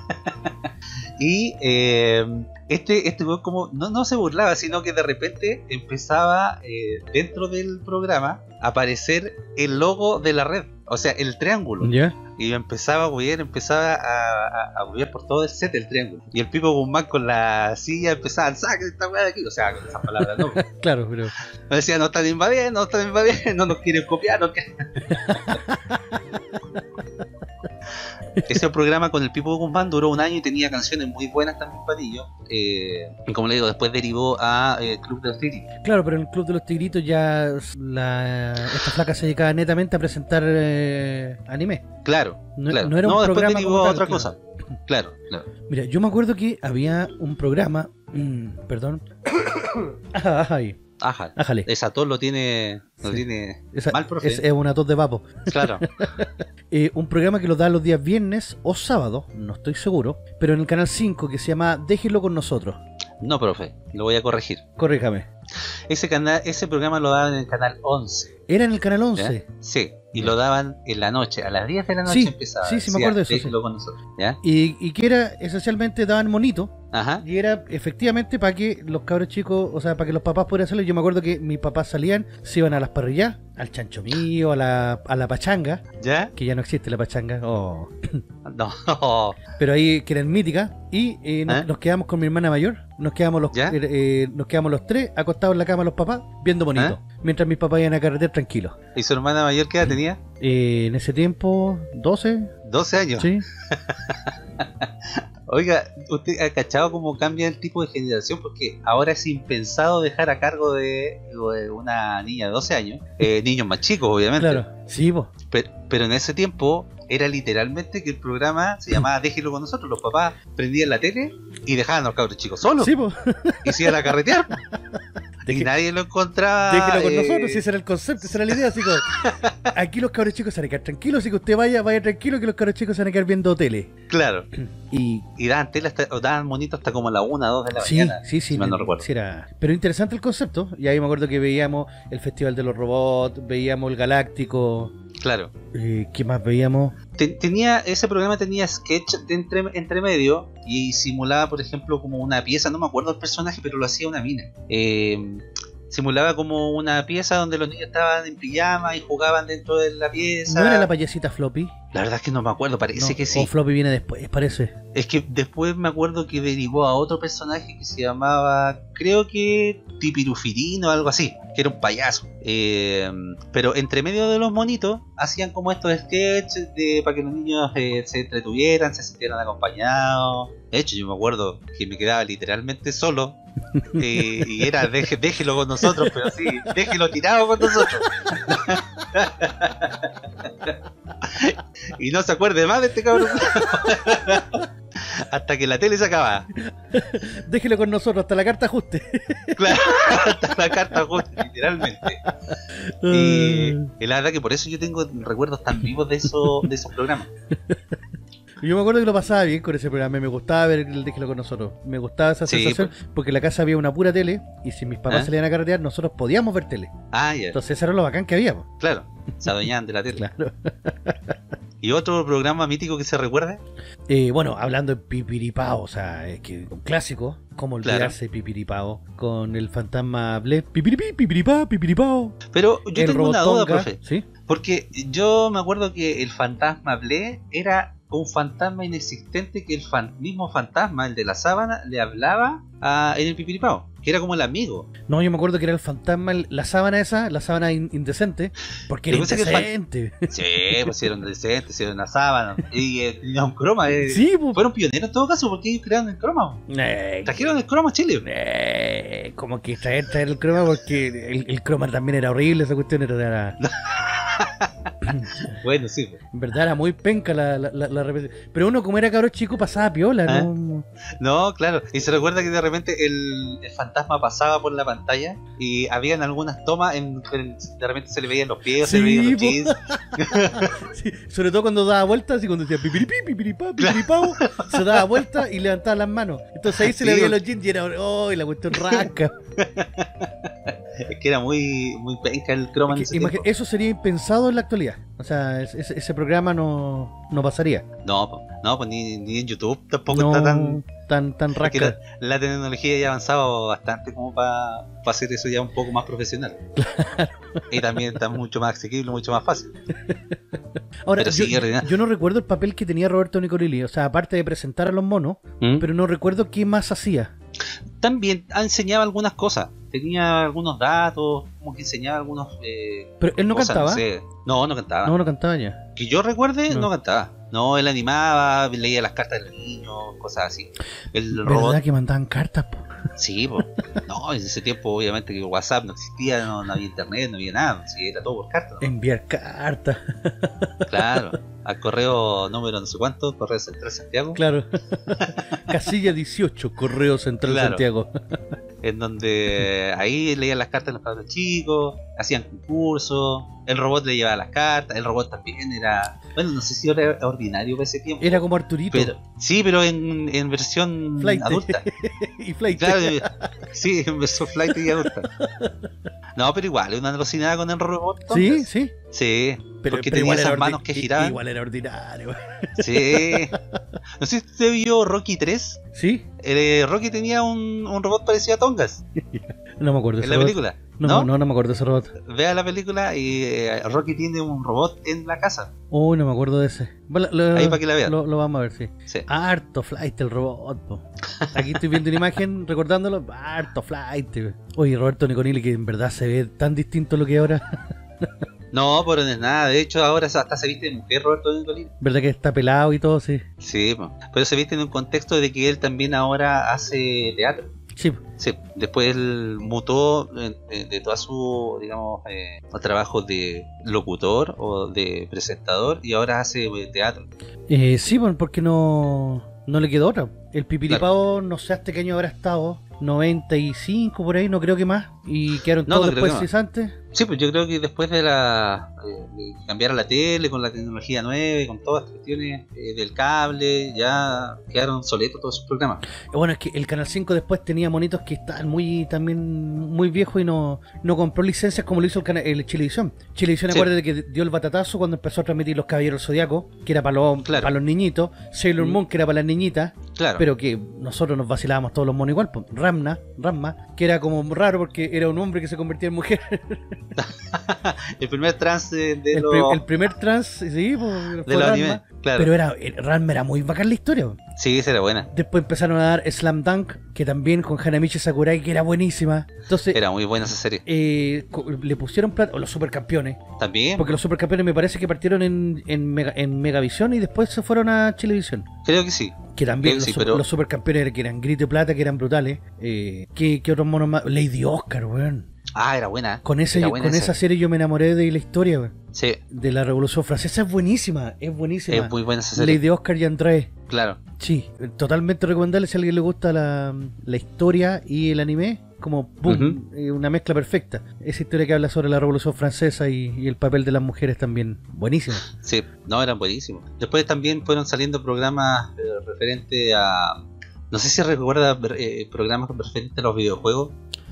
Y este como no se burlaba, sino que de repente empezaba dentro del programa a aparecer el logo de la red, o sea, el triángulo. ¿Ya? Y empezaba a huir por todo el set del triángulo. Y el Pipo Guzmán con la silla empezaba, saca esta weá de aquí. O sea, con esas palabras no. Claro, pero Me decía, no están invadiendo, no nos quieren copiar, Ese programa con el Pipo Guzmán duró un año y tenía canciones muy buenas también para niños. Y como le digo, después derivó a Club de los Tigritos. claro, pero en el Club de los Tigritos ya esta flaca se dedicaba netamente a presentar anime. Claro, No claro. era un después programa derivó como a tal, otra claro. cosa. Claro. Mira, yo me acuerdo que había un programa, perdón. Ay, Ajá. ájale. Esa tos lo tiene mal, profe. Es una tos de vapo. Claro. Un programa que lo da los días viernes o sábado, no estoy seguro, pero en el canal 5 que se llama Déjelo con nosotros. No, profe, lo voy a corregir. Corríjame. Ese programa lo daban en el canal 11. ¿Era en el canal 11? ¿Ya? Sí, y lo daban en la noche, a las 10 de la noche Sí, empezaba. sí, me acuerdo de eso, Déjelo sí. con nosotros, ¿ya? Y que era, esencialmente daban monito. Ajá. Y era efectivamente para que los cabros chicos, o sea, para que los papás pudieran hacerlo. Yo me acuerdo que mis papás salían, se iban a las parrillas, al chancho mío, a la pachanga, ¿Ya? que ya no existe la pachanga, No. pero ahí que eran míticas. Y nos quedamos con mi hermana mayor, nos quedamos los tres acostados en la cama los papás, viendo bonito, mientras mis papás iban a carretear tranquilos. ¿Y su hermana mayor qué edad tenía? En ese tiempo, 12. 12 años. Sí. Oiga, ¿usted ha cachado cómo cambia el tipo de generación? Porque ahora es impensado dejar a cargo de una niña de 12 años, niños más chicos, obviamente. Claro, sí, vos. Pero en ese tiempo era literalmente que el programa se llamaba Déjelo con nosotros. Los papás prendían la tele y dejaban a los cabros chicos solos. Sí, vos. Y se iban a carretear. Y nadie lo encontraba. Déjelo con nosotros, si ese era el concepto, esa era la idea. Así como, aquí los cabros chicos se van a quedar tranquilos, así que usted vaya tranquilo, que los cabros chicos se van a quedar viendo tele. Claro. Y daban tele daban monito hasta como la 1 2 de la mañana. Sí, si mal no recuerdo. Sí era. Pero interesante el concepto. Y ahí me acuerdo que veíamos el Festival de los Robots, veíamos el Galáctico. Claro. ¿Qué más veíamos? Ese programa tenía sketch de entre medio y simulaba, por ejemplo, como una pieza, no me acuerdo el personaje, pero lo hacía una mina. Simulaba como una pieza donde los niños estaban en pijama y jugaban dentro de la pieza. ¿No era la payasita Floppy? La verdad es que no me acuerdo, parece que sí. O Floppy viene después, parece. Es que después me acuerdo que derivó a otro personaje que se llamaba, creo que Tipirufirino o algo así, que era un payaso. Pero entre medio de los monitos hacían como estos sketches para que los niños se entretuvieran, se sintieran acompañados. De hecho, yo me acuerdo que me quedaba literalmente solo. Y era déjelo con nosotros, pero sí, déjelo tirado con nosotros. Y no se acuerde más de este cabrón. Hasta que la tele se acaba. Déjelo con nosotros hasta la carta ajuste. Claro, hasta la carta ajuste, literalmente. Y la verdad que por eso yo tengo recuerdos tan vivos de esos programas. Yo me acuerdo que lo pasaba bien con ese programa, me gustaba ver el Déjelo con nosotros. Me gustaba esa sensación, porque en la casa había una pura tele y si mis papás salían a carretear, nosotros podíamos ver tele. Ah, ya. Entonces eso era lo bacán que había. Claro, se adueñaban de la tele. Claro. ¿Y otro programa mítico que se recuerde? Bueno, hablando de Pipiripao, o sea, es que un clásico, ¿cómo olvidarse de Pipiripao? Con el fantasma Ble, Pipiripi, Pipiripao, Pipiripao. Pero yo El tengo una duda, Robotonga, profe. ¿sí? Porque yo me acuerdo que el fantasma Ble era un fantasma inexistente que el mismo fantasma, el de la sábana, le hablaba en el Pipiripao, que era como el amigo. No, yo me acuerdo que era el fantasma, la sábana esa, la sábana indecente, porque era Yo pensé que el indecente. Sí, pues hicieron decentes, hicieron una sábana. Y tenía un croma. Sí, pues. Fueron pioneros en todo caso porque ellos crearon el croma. Trajeron el croma a Chile. Como que traer el croma, porque el croma también era horrible, esa cuestión era... Bueno, sí. Pues. En verdad era muy penca la repetición. Pero uno, como era cabro chico, pasaba piola, ¿no? No, claro. Y se recuerda que de repente el fantasma pasaba por la pantalla y habían algunas tomas en que de repente se le veían los pies, Sí, se le veían los po. jeans. Sí, sobre todo cuando daba vueltas y cuando decía pipiripi, pipiripá, pipiripao, se daba vueltas y levantaba las manos. Entonces ahí se le Sí, veían po. los jeans y era, oh, y la cuestión rasca. Es que era muy penca el croma en ese tiempo. Eso sería impensado en la actualidad. O sea, ese programa no pasaría. No, pues ni en YouTube tampoco No, está tan... tan Porque rasca. la tecnología ya ha avanzado bastante como para hacer eso ya un poco más profesional. Y también está mucho más asequible, mucho más fácil. Ahora, Pero sí, yo no recuerdo el papel que tenía Roberto Nicolini. O sea, aparte de presentar a los monos, pero no recuerdo qué más hacía. También enseñaba algunas cosas. Tenía algunos datos, como que enseñaba algunos... Pero él no cosas, cantaba. No sé. No cantaba. No cantaba ya. Que yo recuerde, No. no cantaba. No, él animaba, leía las cartas de los niños, cosas así. El ¿Verdad robot... que mandaban cartas, po? Sí, pues. No, en ese tiempo obviamente que WhatsApp no existía, no había internet, no había nada. Sí, era todo por cartas, ¿no? Enviar cartas. Claro. Al correo número no sé cuánto, correo central Santiago. Claro. Casilla 18, Correo Central Claro. Santiago. En donde ahí leían las cartas de los cabros chicos, hacían concursos, el robot le llevaba las cartas, el robot también era, bueno, no sé si era ordinario para ese tiempo, Era como Arturito. pero sí, pero en versión Flight. adulta. Y Flight. Claro, sí, en versión flight y adulta. No, pero igual, una alucinada con el robot. Sí, entonces. sí. Sí, Pero porque tenía esas manos que giraban. Igual era ordinario. Sí. No sé si usted vio Rocky 3. ¿Sí? Rocky tenía un robot parecido a Tongas No me acuerdo de en ese la robot. película. No me acuerdo de ese robot. Vea la película y Rocky tiene un robot en la casa. Uy, no me acuerdo de ese. Bueno, Ahí para que la vean. Lo vamos a ver, sí. Sí. Harto Flight el robot, po. Aquí estoy viendo una imagen recordándolo. Harto Flight. Oye, Roberto Nicolini, que en verdad se ve tan distinto a lo que ahora. No, pero no es nada. De hecho, ahora hasta se viste de mujer Roberto Nicolini. ¿Verdad que está pelado y todo? Sí. Sí, pero se viste en un contexto de que él también ahora hace teatro. Sí. Sí, después él mutó de toda su, digamos, trabajo de locutor o de presentador y ahora hace teatro. Sí, bueno, porque no le quedó otra. El Pipiripao, no sé hasta qué año habrá estado. 95 por ahí, no creo que más. Y quedaron No, todos no creo después que más. cesantes. Sí, pues yo creo que después de de cambiar a la tele con la tecnología nueva, con todas las cuestiones del cable, ya quedaron soletos todos sus programas. Bueno, es que el Canal 5 después tenía monitos que estaban también muy viejos y no compró licencias como lo hizo el Chilevisión. Chilevisión, Sí. acuérdate que dio el batatazo cuando empezó a transmitir Los Caballeros Zodiacos, que era para los, Claro. para los niñitos, Sailor Moon, que era para las niñitas, Claro. pero que nosotros nos vacilábamos todos los monos igual. Pues. Ramma, que era como raro porque era un hombre que se convertía en mujer. El primer trans de El primer trans, sí, pues, fue los Ranma. animes, claro. Pero Ranma era muy bacán la historia. Pues. Sí, esa era buena. Después empezaron a dar Slam Dunk, que también con Hanamichi Sakurai, que era buenísima. Entonces, Era muy buena esa serie. le pusieron plata, o los supercampeones, También. porque los supercampeones me parece que partieron en Megavisión y después se fueron a Chilevisión. Creo que sí. Que también Sí, los, pero- los supercampeones que eran Grito y Plata, que eran brutales. ¿Qué otros monos más? Lady Oscar, weón. Ah, era buena. Con Era buena esa serie yo me enamoré de la historia, weón. Sí, De la Revolución Francesa. Es buenísima, es buenísima. es muy buena esa serie. Lady Oscar y André. Claro. Sí, totalmente recomendable si a alguien le gusta la historia y el anime, como boom, una mezcla perfecta. Esa historia que habla sobre la Revolución Francesa y el papel de las mujeres también, buenísima. Sí, no, eran buenísimos. Después también fueron saliendo programas referentes a... No sé si recuerda programas referentes a los videojuegos.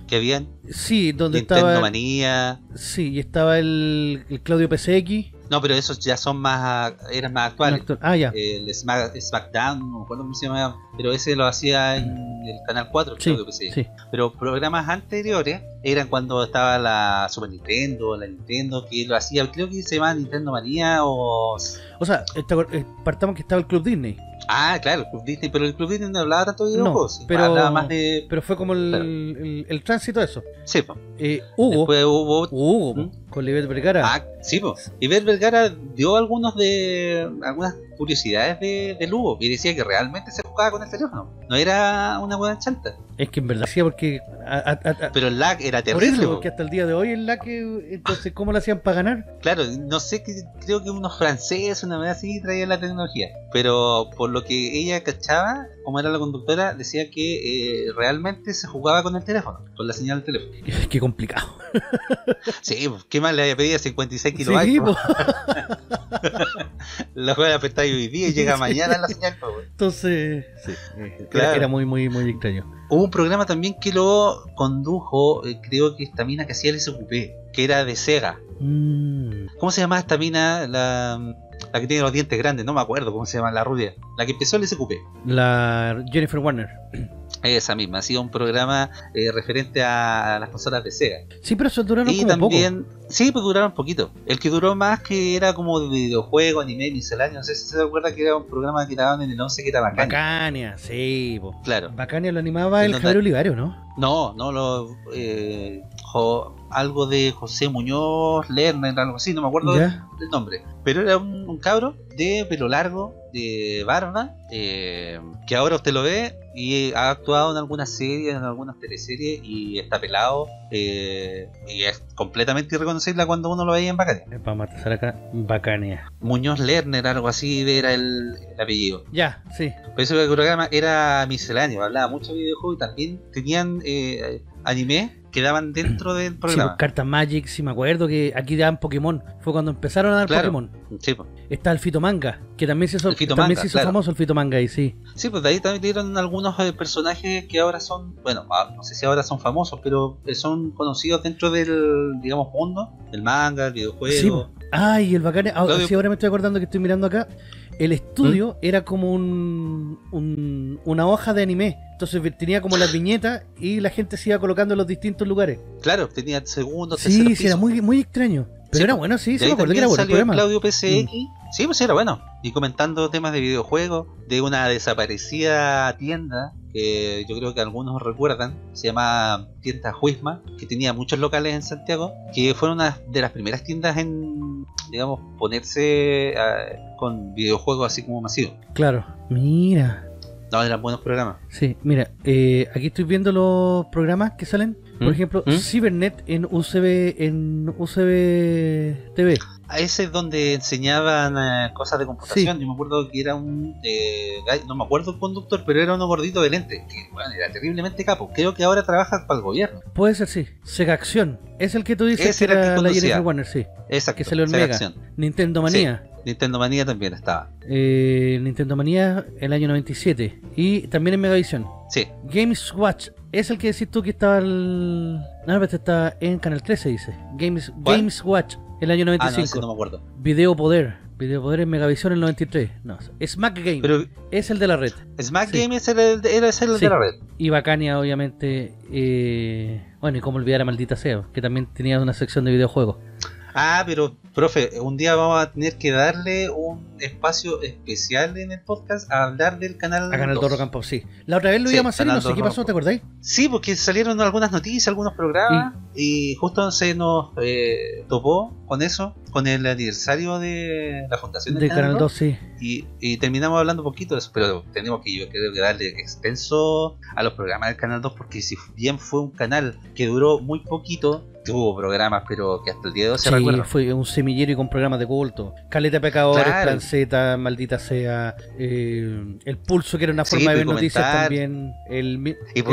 que habían. Sí, donde Nintendo estaba... Manía. Sí, y estaba el Claudio PSX. No, pero esos ya son más, eran más actuales. Ya. El SmackDown, no me acuerdo cómo se llamaba, pero ese lo hacía en el Canal 4, Sí, creo que sí. sí. Pero programas anteriores eran cuando estaba la Super Nintendo, la Nintendo, que lo hacía, creo que se llamaba Nintendo Manía o... O sea, partamos que estaba el Club Disney. Ah, claro, el Club Disney, pero el Club Disney no hablaba tanto de videojuegos, pero hablaba más de... Pero fue como el tránsito de eso. Sí, pues. Hugo. Después hubo... Hugo, con Libet Vergara. Ah, sí, pues. Y Ver Vergara dio algunas curiosidades del Hugo y decía que realmente se jugaba con el teléfono. No era una buena chanta. Es que en verdad sí, porque... Pero el lag era por terrible. eso, porque hasta el día de hoy el lag, entonces, ¿cómo lo hacían para ganar? Claro, no sé, creo que unos franceses, una vez así, traían la tecnología. Pero por lo que ella cachaba, como era la conductora, decía que realmente se jugaba con el teléfono, con la señal del teléfono. Qué complicado. Sí, ¿qué más le había pedido? 56 kilobytes. Sí, La juega apretar hoy día y llega mañana la señal. Entonces, sí, claro. Era muy, muy, muy extraño. Hubo un programa también que lo condujo, creo que esta mina que hacía el SQP, que era de Sega. ¿Cómo se llamaba esta mina? La que tiene los dientes grandes, no me acuerdo cómo se llama, la rubia. La que empezó el SQP. La Jennifer Warner. Esa misma, ha sido un programa referente a las consolas de Sega. Sí, pero eso duraron y como también, poco. Sí, pues duraron poquito. El que duró más, que era como de videojuego, anime, misceláneo. No sé si se acuerda que era un programa que daban en el 11 que era Bacania. Bacania, sí, po. Claro. Bacania lo animaba el Javier Olivario, ¿no? No, algo de José Muñoz, Lerner, algo así, no me acuerdo del nombre. Pero era un cabro de pelo largo, de barba, que ahora usted lo ve y ha actuado en algunas series, en algunas teleseries, y está pelado, y es completamente irreconocible cuando uno lo veía en Bacania. Para matar acá, Bacania. Muñoz Lerner, algo así era el apellido. Ya, sí. Por eso el programa era misceláneo, hablaba mucho de videojuegos y también tenían anime que daban dentro del programa. Sí, pues, Cartas Magic, sí me acuerdo que aquí daban Pokémon. Fue cuando empezaron a dar Pokémon. Sí, pues. Está el Fitomanga, que también se hizo, famoso el Fitomanga ahí, sí. Sí, pues de ahí también dieron algunos personajes que ahora son, bueno, no sé si ahora son famosos, pero son conocidos dentro del, digamos, mundo, del manga, el videojuego. Sí, pues. Y el Bacania, sí, ahora me estoy acordando que estoy mirando acá. El estudio era como una hoja de anime. Entonces tenía como las viñetas y la gente se iba colocando en los distintos lugares. Claro, tenía segundo, tercer piso. Sí, era muy, muy extraño. Pero era bueno, sí, me acuerdo que era bueno el programa. Claudio PSX. Sí, pues era bueno. Y comentando temas de videojuegos, de una desaparecida tienda que yo creo que algunos recuerdan, se llama Tienda Juisma, que tenía muchos locales en Santiago, que fueron una de las primeras tiendas en, digamos, ponerse con videojuegos así como masivos. Claro, mira. No, eran buenos programas. Sí, mira, aquí estoy viendo los programas que salen. Por ejemplo, Cybernet en UCB TV. Ese es donde enseñaban cosas de computación. Sí. Yo me acuerdo que era no me acuerdo el conductor, pero era uno gordito de lente, que bueno, era terriblemente capo. Creo que ahora trabaja para el gobierno. Puede ser, sí. Sega Acción, es el que tú dices. Ese que era la Jennifer Warner, sí. Exacto. Que salió en Mega. Acción. Nintendo Manía. Sí. Nintendo Manía también estaba. Nintendo Manía el año 97. Y también en Megavisión. Sí. Games Watch. Es el que decís tú que estaba el... No, pero está en Canal 13, dice. Games Watch, el año 95. No, ese no me acuerdo. Video Poder en Megavisión el 93. No, Smack Game. Pero es el de la red. Smack Game era el de la red. Y Bacania, obviamente. Bueno, y cómo olvidar a Maldita Sea, que también tenía una sección de videojuegos. Pero, profe, un día vamos a tener que darle un espacio especial en el podcast a hablar del canal 2. A Canal 2 Rock and Pop, sí. La otra vez lo íbamos a hacer y no sé qué pasó, ¿te acordáis? Sí, porque salieron algunas noticias, algunos programas, y justo se nos topó con eso, con el aniversario de la fundación del Canal 2, sí. Y terminamos hablando un poquito de eso, pero tenemos que darle extenso a los programas del Canal 2, porque si bien fue un canal que duró muy poquito, tuvo programas, pero que hasta el día de hoy se recuerdan. Sí, fue un semillero y con programas de culto. Caleta Pecadores, Plan Z, Maldita Sea, El Pulso, que era una forma de ver noticias también. El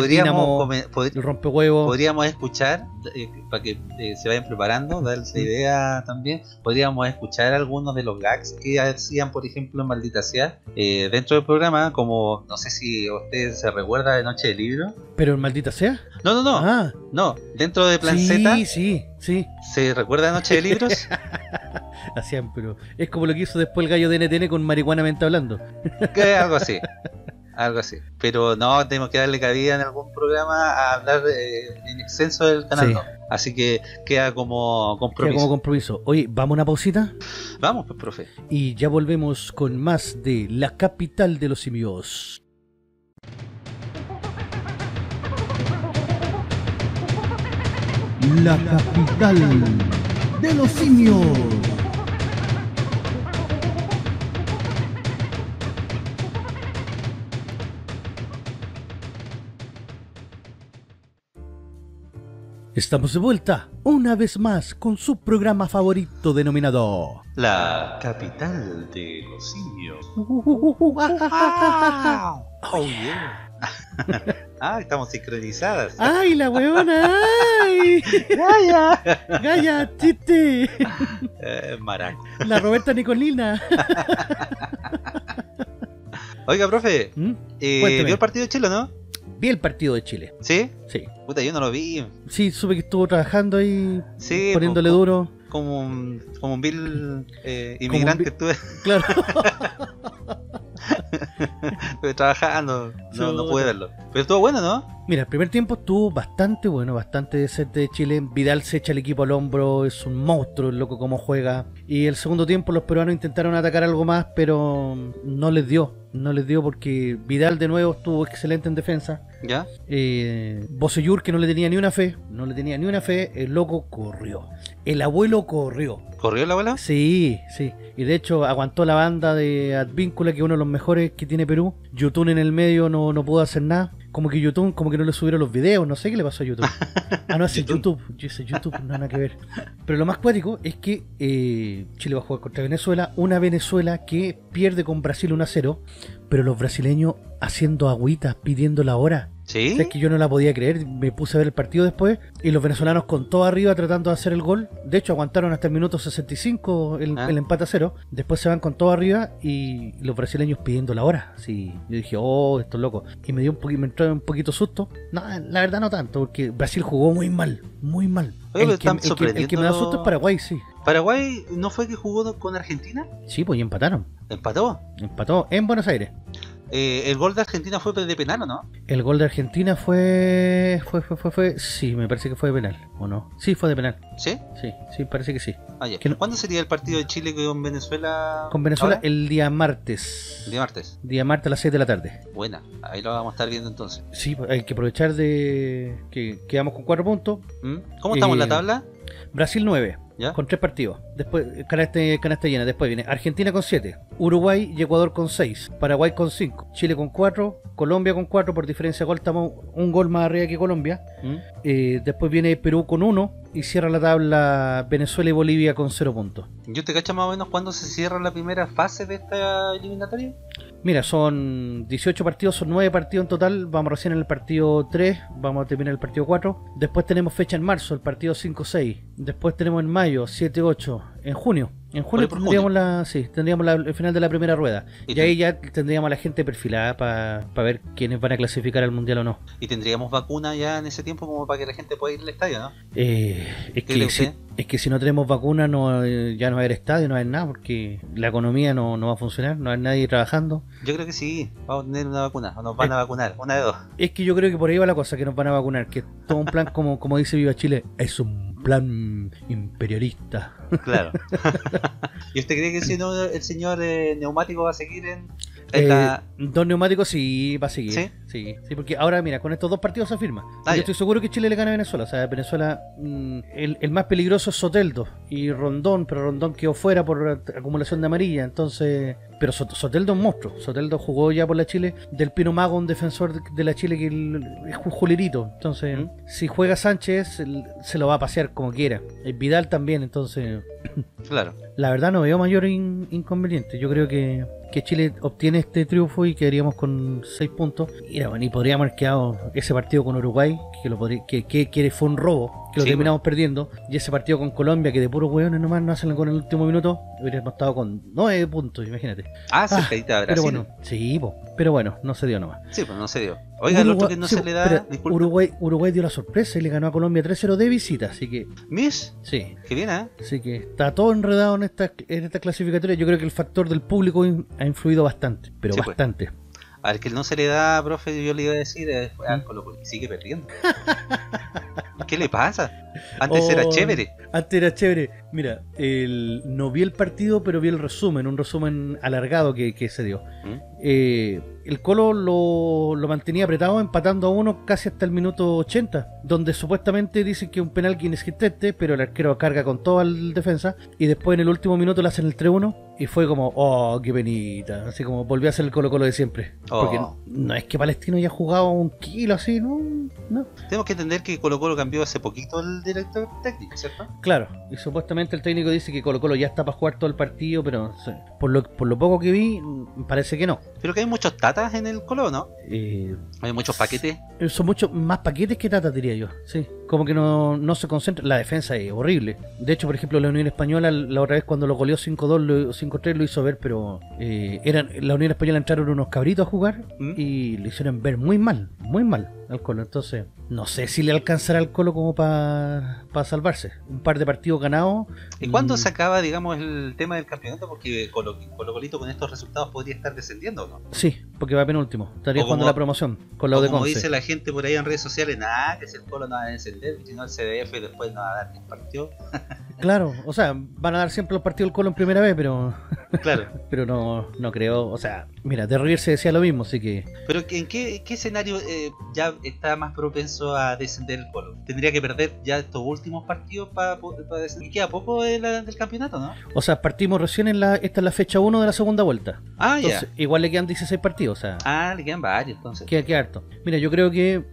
Rompehuevos. Podríamos escuchar, para que se vayan preparando, darles la idea también. Podríamos escuchar algunos de los gags que hacían, por ejemplo, en Maldita Sea, dentro del programa, como, no sé si usted se recuerda de Noche de Libro. ¿Pero en Maldita Sea? No, Ah, no, dentro de Plan sí, Z. sí. ¿Se recuerda Noche de Libros? Hacían, pero es como lo que hizo después el gallo de NTN con Marihuanamente Hablando. Que algo así. Algo así. Pero no, tenemos que darle cabida en algún programa a hablar en extenso del canal. Sí. No. Así que queda como Queda compromiso. como compromiso. Oye, vamos a una pausita Vamos, pues, profe. y ya volvemos con más de La Capital de los Simios. La Capital de los Simios. Estamos de vuelta, una vez más, con su programa favorito denominado... La capital de los simios. Oh, yeah. Ah, estamos sincronizadas. ¡Ay, la huevona! ¡Ay! ¡Gaya! ¡Gaya, chiste! Maraco. La Roberta Nicolina. Oiga, profe, Cuénteme. ¿vio el partido de Chile, no? Vi el partido de Chile. ¿Sí? Sí. Puta, yo no lo vi. Sí, supe que estuvo trabajando ahí, Sí, poniéndole po- duro. Como un vil inmigrante estuve, Claro. estuve trabajando, no pude Chuta. verlo. Pero estuvo bueno, ¿no? Mira, el primer tiempo estuvo bastante bueno, bastante decente de Chile. Vidal se echa el equipo al hombro, es un monstruo el loco como juega. Y el segundo tiempo los peruanos intentaron atacar algo más, pero no les dio. No les dio porque Vidal de nuevo estuvo excelente en defensa. ¿Ya? Bocellur, que no le tenía ni una fe, el loco corrió. El abuelo corrió. ¿Corrió la bola? Sí, sí. Y de hecho aguantó la banda de Advíncula, que es uno de los mejores que tiene Perú. Yotun en el medio no pudo hacer nada. Como que Yotun, como que no le subieron los videos, no sé qué le pasó a Yotun. Ah, no, ese YouTube. Yo ese YouTube, no nada que ver. Pero lo más cuático es que Chile va a jugar contra Venezuela. Una Venezuela que pierde con Brasil 1-0. Pero los brasileños haciendo agüitas, pidiendo la hora. ¿Sí? Es que yo no la podía creer, me puse a ver el partido después y los venezolanos con todo arriba tratando de hacer el gol. De hecho aguantaron hasta el minuto 65 el empate a 0. Después se van con todo arriba y los brasileños pidiendo la hora. Sí, yo dije, oh, esto es loco. Y me entró un poquito susto. No, la verdad no tanto, porque Brasil jugó muy mal, muy mal. Oye, pero están El que me da susto es Paraguay, sí. ¿Paraguay no fue que jugó con Argentina? Sí, pues y empataron. ¿Empató? Empató en Buenos Aires. ¿El gol de Argentina fue de penal o no? El gol de Argentina fue... Sí, me parece que fue de penal, ¿o no? Sí, fue de penal. ¿Sí? Sí, parece que sí. Ah, ya. Que no- ¿Cuándo sería el partido de Chile con Venezuela? Con Venezuela ¿Ahora? el día martes. El día martes. Día martes a las 6 de la tarde. Buena, ahí lo vamos a estar viendo entonces. Sí, hay que aprovechar de que quedamos con 4 puntos. ¿Mm? ¿Cómo estamos en la tabla? Brasil 9, ¿Ya? con 3 partidos. Después, canasta llena. Después viene Argentina con 7, Uruguay y Ecuador con 6, Paraguay con 5, Chile con 4, Colombia con 4, por diferencia de gol estamos un gol más arriba que Colombia. ¿Mm? Después viene Perú con 1 y cierra la tabla Venezuela y Bolivia con 0 puntos. ¿Yo te cacho más o menos cuándo se cierra la primera fase de esta eliminatoria? Mira, son 18 partidos, son 9 partidos en total. Vamos recién en el partido 3, vamos a terminar el partido 4. Después tenemos fecha en marzo, el partido 5-6. Después tenemos en mayo, 7-8. En junio. En junio Por tendríamos, junio. tendríamos el final de la primera rueda. Y Y ahí ya tendríamos a la gente perfilada para ver quiénes van a clasificar al mundial o no. ¿Y tendríamos vacuna ya en ese tiempo como para que la gente pueda ir al estadio, no? Es cree que si no tenemos vacuna no, ya no va a haber estadio, no va a haber nada, porque la economía no va a funcionar, no va a haber nadie trabajando. Yo creo que sí, vamos a tener una vacuna, o nos van a vacunar, una de dos. Es que yo creo que por ahí va la cosa, que nos van a vacunar, que es todo un plan como dice Viva Chile, es un plan imperialista. Claro. ¿Y usted cree que si no, el señor neumático va a seguir en Dos neumáticos sí va a seguir. ¿Sí? Sí, porque ahora mira, con estos dos partidos se firma. Ah, Yo ya. estoy seguro que Chile le gana a Venezuela. O sea, Venezuela, el más peligroso es Soteldo y Rondón, pero Rondón quedó fuera por acumulación de amarilla. Entonces, pero Soteldo es un monstruo. Soteldo jugó ya por la Chile. Del Pino Mago, un defensor de la Chile que es un julirito. Entonces, si juega Sánchez, se lo va a pasear como quiera. Vidal también, entonces. Claro. La verdad no veo mayor inconveniente. Yo creo que Chile obtiene este triunfo y quedaríamos con 6 puntos. Y podríamos haber quedado ese partido con Uruguay, que fue un robo. que lo Sí, terminamos perdiendo, y ese partido con Colombia, que de puros hueones nomás no hacen con el último minuto, hubiéramos estado con 9 puntos, imagínate. cercadita de Pero Brasil. bueno, sí, po, pero bueno, no se dio nomás. Sí, pues no se dio. Oiga, el otro que no sí, se le da. espera, Disculpa. Uruguay dio la sorpresa y le ganó a Colombia 3-0 de visita, así que Mish, sí. que bien, ¿eh? Así que está todo enredado en esta clasificatoria. Yo creo que el factor del público ha influido bastante, pero Sí, pues. bastante. Al que no se le da, profe, yo le iba a decir, al Colo-Colo, y sigue perdiendo. ¿Qué le pasa? Antes era Oh, chévere. Antes era chévere. Mira, no vi el partido, pero vi el resumen, un resumen alargado que se dio. ¿Mm? El Colo lo mantenía apretado, empatando a uno casi hasta el minuto 80, donde supuestamente dicen que es un penal inexistente, pero el arquero carga con toda el defensa, y después en el último minuto le hacen el 3-1, y fue como, oh, qué penita, así como volvió a ser el Colo-Colo de siempre. Porque no es que Palestino haya jugado un kilo así, no. Tenemos que entender que Colo-Colo cambió hace poquito el director técnico, ¿cierto? Claro, y supuestamente el técnico dice que Colo-Colo ya está para jugar todo el partido, pero no sé, por lo poco que vi, parece que no. Pero que hay muchos tatas en el Colo, ¿no? Hay muchos paquetes. Son muchos más paquetes que tatas, diría yo. Sí, como que no se concentra. La defensa es horrible. De hecho, por ejemplo, la Unión Española, la otra vez cuando lo goleó 5-2, 5-3, lo hizo ver, pero la Unión Española entraron unos cabritos a jugar y lo hicieron ver muy mal al Colo. Entonces, no sé si le alcanzará al Colo como para salvarse. Un par de partidos ganados. ¿Y cuándo se acaba, digamos, el tema del campeonato? Porque Colo-Colito con estos resultados podría estar descendiendo, ¿no? Sí, porque va penúltimo. Estaría O jugando como- la promoción con la de Como Conce. dice la gente por ahí en redes sociales, nada, que si el Colo no va a descender, si no el CDF después no va a dar ni partido. Claro, o sea, van a dar siempre los partidos del Colo en primera vez, pero Claro. pero no creo. O sea, mira, de River se decía lo mismo, así que Pero ¿en qué escenario ya está más propenso a descender el Colo? Tendría que perder ya estos últimos partidos para descender. Y queda poco del campeonato, ¿no? o sea, partimos recién esta es la fecha 1 de la segunda vuelta. Ah, Entonces, ya. igual le quedan 16 partidos, o sea, Le quedan varios, entonces. queda harto. Mira, yo creo que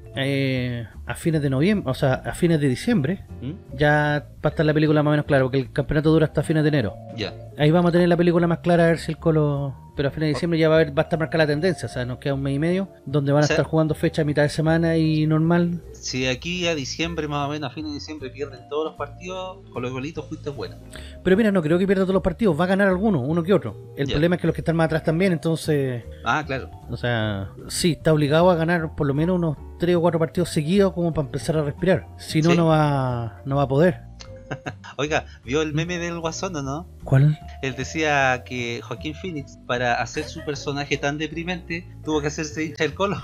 a fines de noviembre, o sea, a fines de diciembre, ¿Mm? ya va a estar la película más o menos clara, porque el campeonato dura hasta fines de enero. Ya. Ahí vamos a tener la película más clara, a ver si el Colo... Pero a fines de diciembre ya va a estar marcada la tendencia, o sea, nos queda un mes y medio, donde van a O sea, estar jugando fecha a mitad de semana y normal. Si de aquí a diciembre, más o menos, a fines de diciembre, pierden todos los partidos, Colo-Colito fuiste bueno. Pero mira, no creo que pierda todos los partidos, va a ganar algunos, uno que otro. El Ya. problema es que los que están más atrás también, entonces... Claro. O sea, sí, está obligado a ganar por lo menos unos 3 o 4 partidos seguidos como para empezar a respirar. Si no, Sí. no va a poder. Oiga, ¿vio el meme del Guasón o no? ¿Cuál? Él decía que Joaquín Phoenix, para hacer su personaje tan deprimente, tuvo que hacerse hincha del Colo.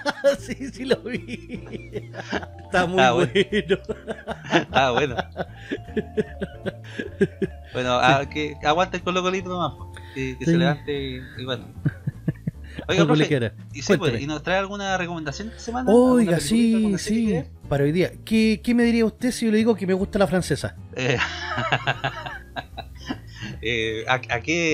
Sí lo vi. Está muy Ah, bueno. Bueno. Bueno, que aguante el Colo-Colito nomás, po. Que Sí. se levante y bueno. Oiga, Algo le profe, queda. y, sí, Cuénteme. pues, ¿y nos trae alguna recomendación esta semana? ¿Alguna Oiga, peliculita, alguna sí, serie que sí. ver? Para hoy día. ¿Qué me diría usted si yo le digo que me gusta la francesa? ¿A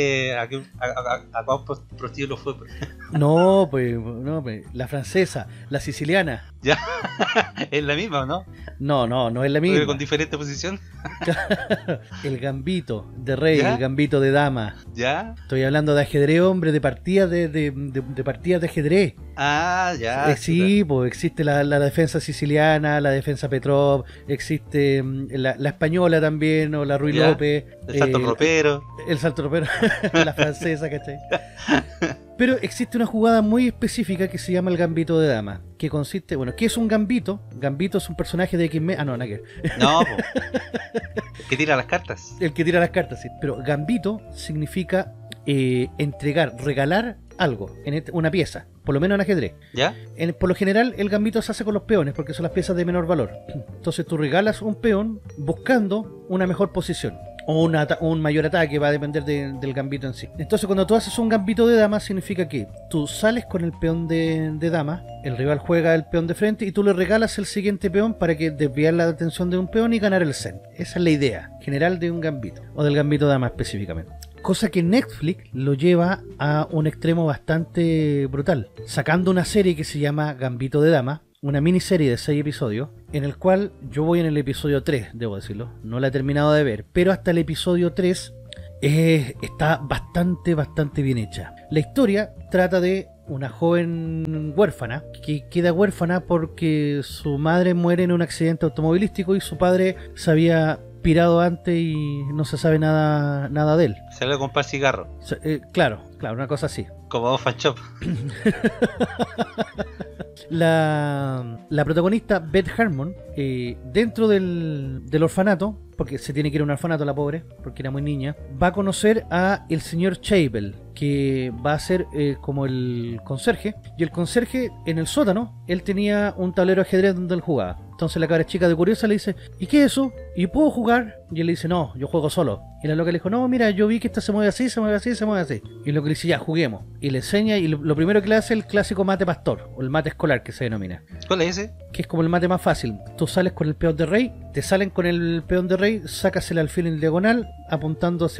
cuál prostíbulo fue? No, pues, la francesa, la siciliana. Ya, es la misma, ¿o no? No es la Pero misma. con diferente posición. El gambito de rey, ¿Ya? el gambito de dama. ¿Ya? Estoy hablando de ajedrez, hombre, de partidas de partidas de ajedrez. Ya. Sí, pues existe la defensa siciliana, la defensa Petrov, existe la española también, o la Ruy Ya. López. El salto ropero. El salto ropero, la francesa, ¿cachai? Pero existe una jugada muy específica que se llama el gambito de dama, que consiste, bueno, ¿qué es un gambito? Gambito es un personaje de X-Men, no, nada que ver. No, po. Que tira las cartas. El que tira las cartas, sí. Pero gambito significa entregar, regalar algo, una pieza, por lo menos en ajedrez. ¿Ya? Por lo general el gambito se hace con los peones porque son las piezas de menor valor. Entonces tú regalas un peón buscando una mejor posición o un mayor ataque, va a depender del gambito en sí. Entonces cuando tú haces un gambito de dama significa que tú sales con el peón de dama, el rival juega el peón de frente y tú le regalas el siguiente peón para que desviar la atención de un peón y ganar el zen. Esa es la idea general de un gambito, o del gambito de dama específicamente. Cosa que Netflix lo lleva a un extremo bastante brutal, sacando una serie que se llama Gambito de Dama, una miniserie de 6 episodios, en el cual yo voy en el episodio 3, debo decirlo, no la he terminado de ver, pero hasta el episodio 3 está bastante bien hecha. La historia trata de una joven huérfana que queda huérfana porque su madre muere en un accidente automovilístico y su padre se había pirado antes y no se sabe nada de él. Se le compra cigarro. Claro, una cosa así. Como Off and Shop. La protagonista, Beth Harmon, dentro del orfanato, porque se tiene que ir a un orfanato la pobre, porque era muy niña, va a conocer a el señor Chable, que va a ser como el conserje, y el conserje en el sótano, él tenía un tablero de ajedrez donde él jugaba. Entonces la cabra chica de curiosa le dice, ¿y qué es eso? ¿Y puedo jugar? Y él le dice, no, yo juego solo. Y la loca le dijo, no, mira, yo vi que esta se mueve así, se mueve así, se mueve así. Y lo que le dice, ya, juguemos. Y le enseña, y lo primero que le hace es el clásico mate pastor, o el mate escolar que se denomina. ¿Cuál es ese? Que es como el mate más fácil. Tú sales con el peón de rey, te salen con el peón de rey, sacas el alfil en diagonal, apuntando hacia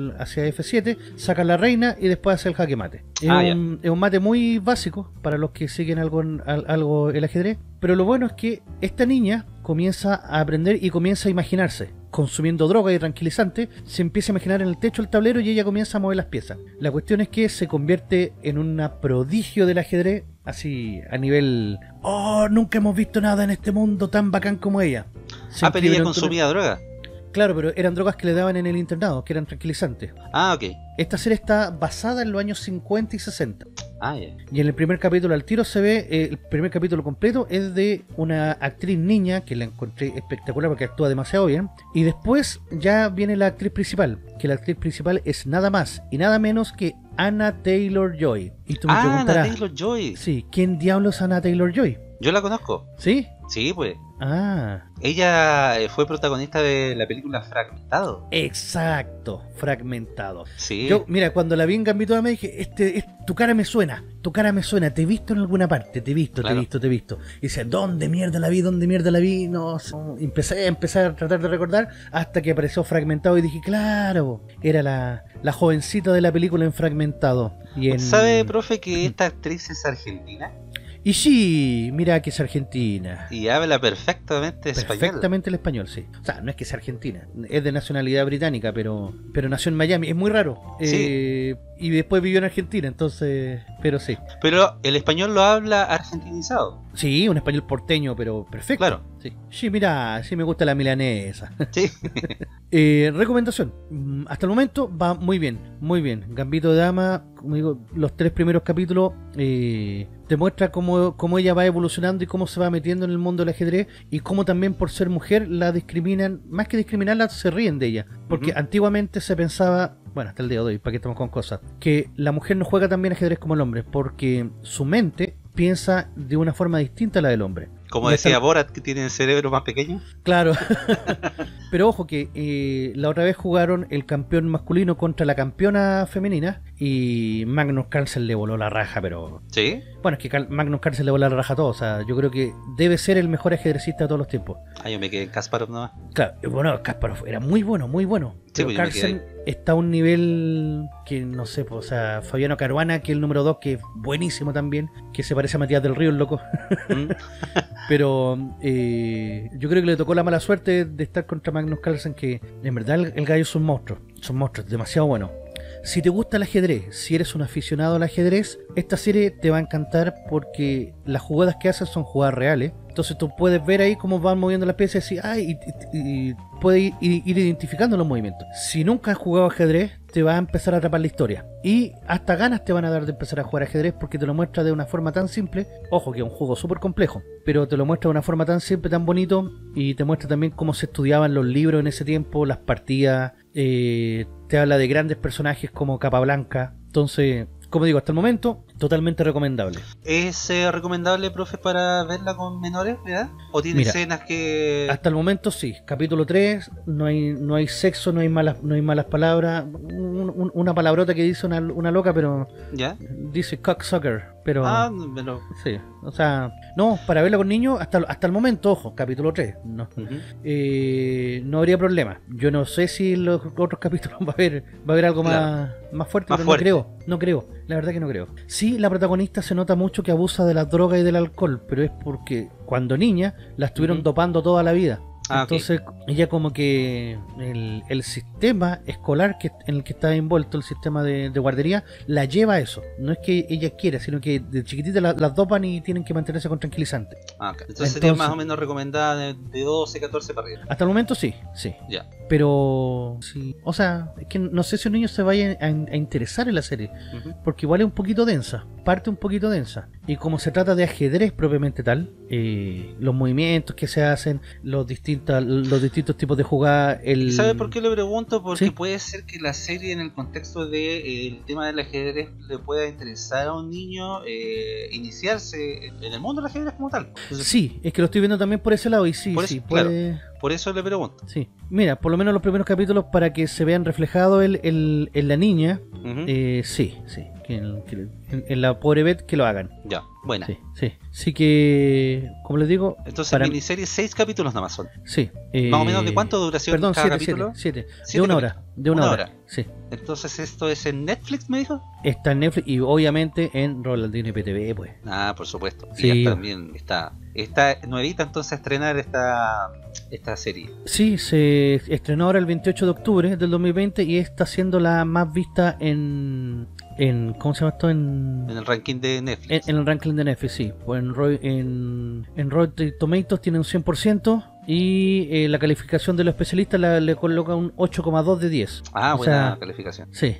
F7, sacas la reina y después haces el jaque mate. Es un mate muy básico para los que siguen algo el ajedrez. Pero lo bueno es que esta niña comienza a aprender y comienza a imaginarse. Consumiendo droga y tranquilizante, se empieza a imaginar en el techo el tablero y ella comienza a mover las piezas. La cuestión es que se convierte en una prodigio del ajedrez, así a nivel... ¡Oh! Nunca hemos visto nada en este mundo tan bacán como ella. Pero ella consumía droga. Claro, pero eran drogas que le daban en el internado, que eran tranquilizantes. Ok. Esta serie está basada en los años 50 y 60. Ya. Y en el primer capítulo al tiro se ve, el primer capítulo completo es de una actriz niña, que la encontré espectacular porque actúa demasiado bien. Y después ya viene la actriz principal, que la actriz principal es nada más y nada menos que Anya Taylor-Joy. Y tú me preguntarás, Anya Taylor-Joy. Sí, ¿quién diablos es Anya Taylor-Joy? Yo la conozco. ¿Sí? Sí, pues. Ah. Ella fue protagonista de la película Fragmentado. Exacto, Fragmentado. Sí. Yo, mira, cuando la vi en Gambito de Dama dije, tu cara me suena, te he visto en alguna parte, te he visto. Y dice, ¿dónde mierda la vi? No, empecé a tratar de recordar hasta que apareció Fragmentado y dije, claro, era la jovencita de la película en Fragmentado. ¿Sabe, profe, que esta actriz es argentina? Y sí, mira que es argentina. Y habla perfectamente español. Perfectamente el español, sí. O sea, no es que sea argentina, es de nacionalidad británica, pero nació en Miami. Es muy raro. Sí. Y después vivió en Argentina, entonces... Pero sí. Pero el español lo habla argentinizado. Sí, un español porteño, pero perfecto. Claro. Sí, mira, sí me gusta la milanesa. Sí. Recomendación. Hasta el momento va muy bien, muy bien. Gambito de Dama, como digo, los 3 primeros capítulos te muestra cómo ella va evolucionando y cómo se va metiendo en el mundo del ajedrez y cómo también por ser mujer la discriminan, más que discriminarla, se ríen de ella. Porque antiguamente se pensaba, bueno, hasta el día de hoy, para que estamos con cosas, que la mujer no juega tan bien ajedrez como el hombre, porque su mente piensa de una forma distinta a la del hombre. Como decía Borat, que tiene el cerebro más pequeño. Claro. Pero ojo que la otra vez jugaron el campeón masculino contra la campeona femenina y Magnus Carlsen le voló la raja, pero... ¿Sí? Bueno, es que Magnus Carlsen le voló la raja a todos. O sea, yo creo que debe ser el mejor ajedrecista de todos los tiempos. Yo me quedé en Kasparov nomás. Claro, bueno, Kasparov era muy bueno, muy bueno. Sí, pero Carlsen está a un nivel que no sé, pues, o sea, Fabiano Caruana, que es el número 2, que es buenísimo también, que se parece a Matías del Río, el loco. Pero yo creo que le tocó la mala suerte de estar contra Magnus Carlsen, que en verdad el gallo es un monstruo, demasiado bueno. Si te gusta el ajedrez, si eres un aficionado al ajedrez, esta serie te va a encantar porque las jugadas que hacen son jugadas reales. Entonces tú puedes ver ahí cómo van moviendo las piezas y puedes ir identificando los movimientos. Si nunca has jugado ajedrez, te va a empezar a atrapar la historia. Y hasta ganas te van a dar de empezar a jugar ajedrez porque te lo muestra de una forma tan simple. Ojo que es un juego súper complejo, pero te lo muestra de una forma tan simple, tan bonito. Y te muestra también cómo se estudiaban los libros en ese tiempo, las partidas. Te habla de grandes personajes como Capablanca. Entonces, como digo, hasta el momento, totalmente recomendable. ¿Es recomendable, profe, para verla con menores, verdad? ¿O tiene escenas que...? Hasta el momento sí. Capítulo 3, no hay sexo, no hay malas palabras. Una palabrota que dice una loca, pero... ¿Ya? Dice cocksucker, pero... pero... Sí, o sea... No, para verla con niños, hasta el momento, ojo, capítulo 3, no. No habría problema. Yo no sé si en los otros capítulos va a haber algo más fuerte, pero no creo. La verdad que no creo. Sí, la protagonista se nota mucho que abusa de la droga y del alcohol, pero es porque cuando niña la estuvieron dopando toda la vida. Entonces ella como que el sistema escolar en el que está envuelto, el sistema de guardería, la lleva a eso. No es que ella quiera, sino que de chiquitita las dopan y tienen que mantenerse con tranquilizante. Entonces sería más o menos recomendada de 12, 14 para arriba. Hasta el momento sí. Ya. Pero sí, o sea, es que no sé si un niño se vaya a interesar en la serie, porque igual es un poquito densa, parte un poquito densa. Y como se trata de ajedrez propiamente tal, los movimientos que se hacen, los distintos tipos de jugada. ¿Sabe por qué le pregunto? Porque ¿Sí? puede ser que la serie, en el contexto de el tema del ajedrez, le pueda interesar a un niño iniciarse en el mundo del ajedrez como tal. Entonces, Sí, es que lo estoy viendo también por ese lado y sí, por eso, sí, claro, puede... por eso le pregunto. Sí, mira, por lo menos los primeros capítulos para que se vean reflejados en la niña, sí, que en la pobre Beth que lo hagan. Ya, buena. Sí. Así que, como les digo... Entonces, miniserie, 6 capítulos nada más son. Sí. ¿Más o menos de cuánto duración perdón, cada 7, capítulo? 7. ¿Siete De una hora. De una hora. Sí. Entonces, ¿esto es en Netflix, me dijo? Está en Netflix y obviamente en Rolandino IPTV, pues. Por supuesto. Sí. Y ya también está nuevita entonces a estrenar esta serie. Sí, se estrenó ahora el 28 de octubre del 2020 y está siendo la más vista en ¿cómo se llama esto? En el ranking de Netflix. En el ranking de Netflix, sí. Pues en Rotten Tomatoes tiene un 100% y la calificación de los especialistas le coloca un 8,2 de 10. Buena calificación. Sí.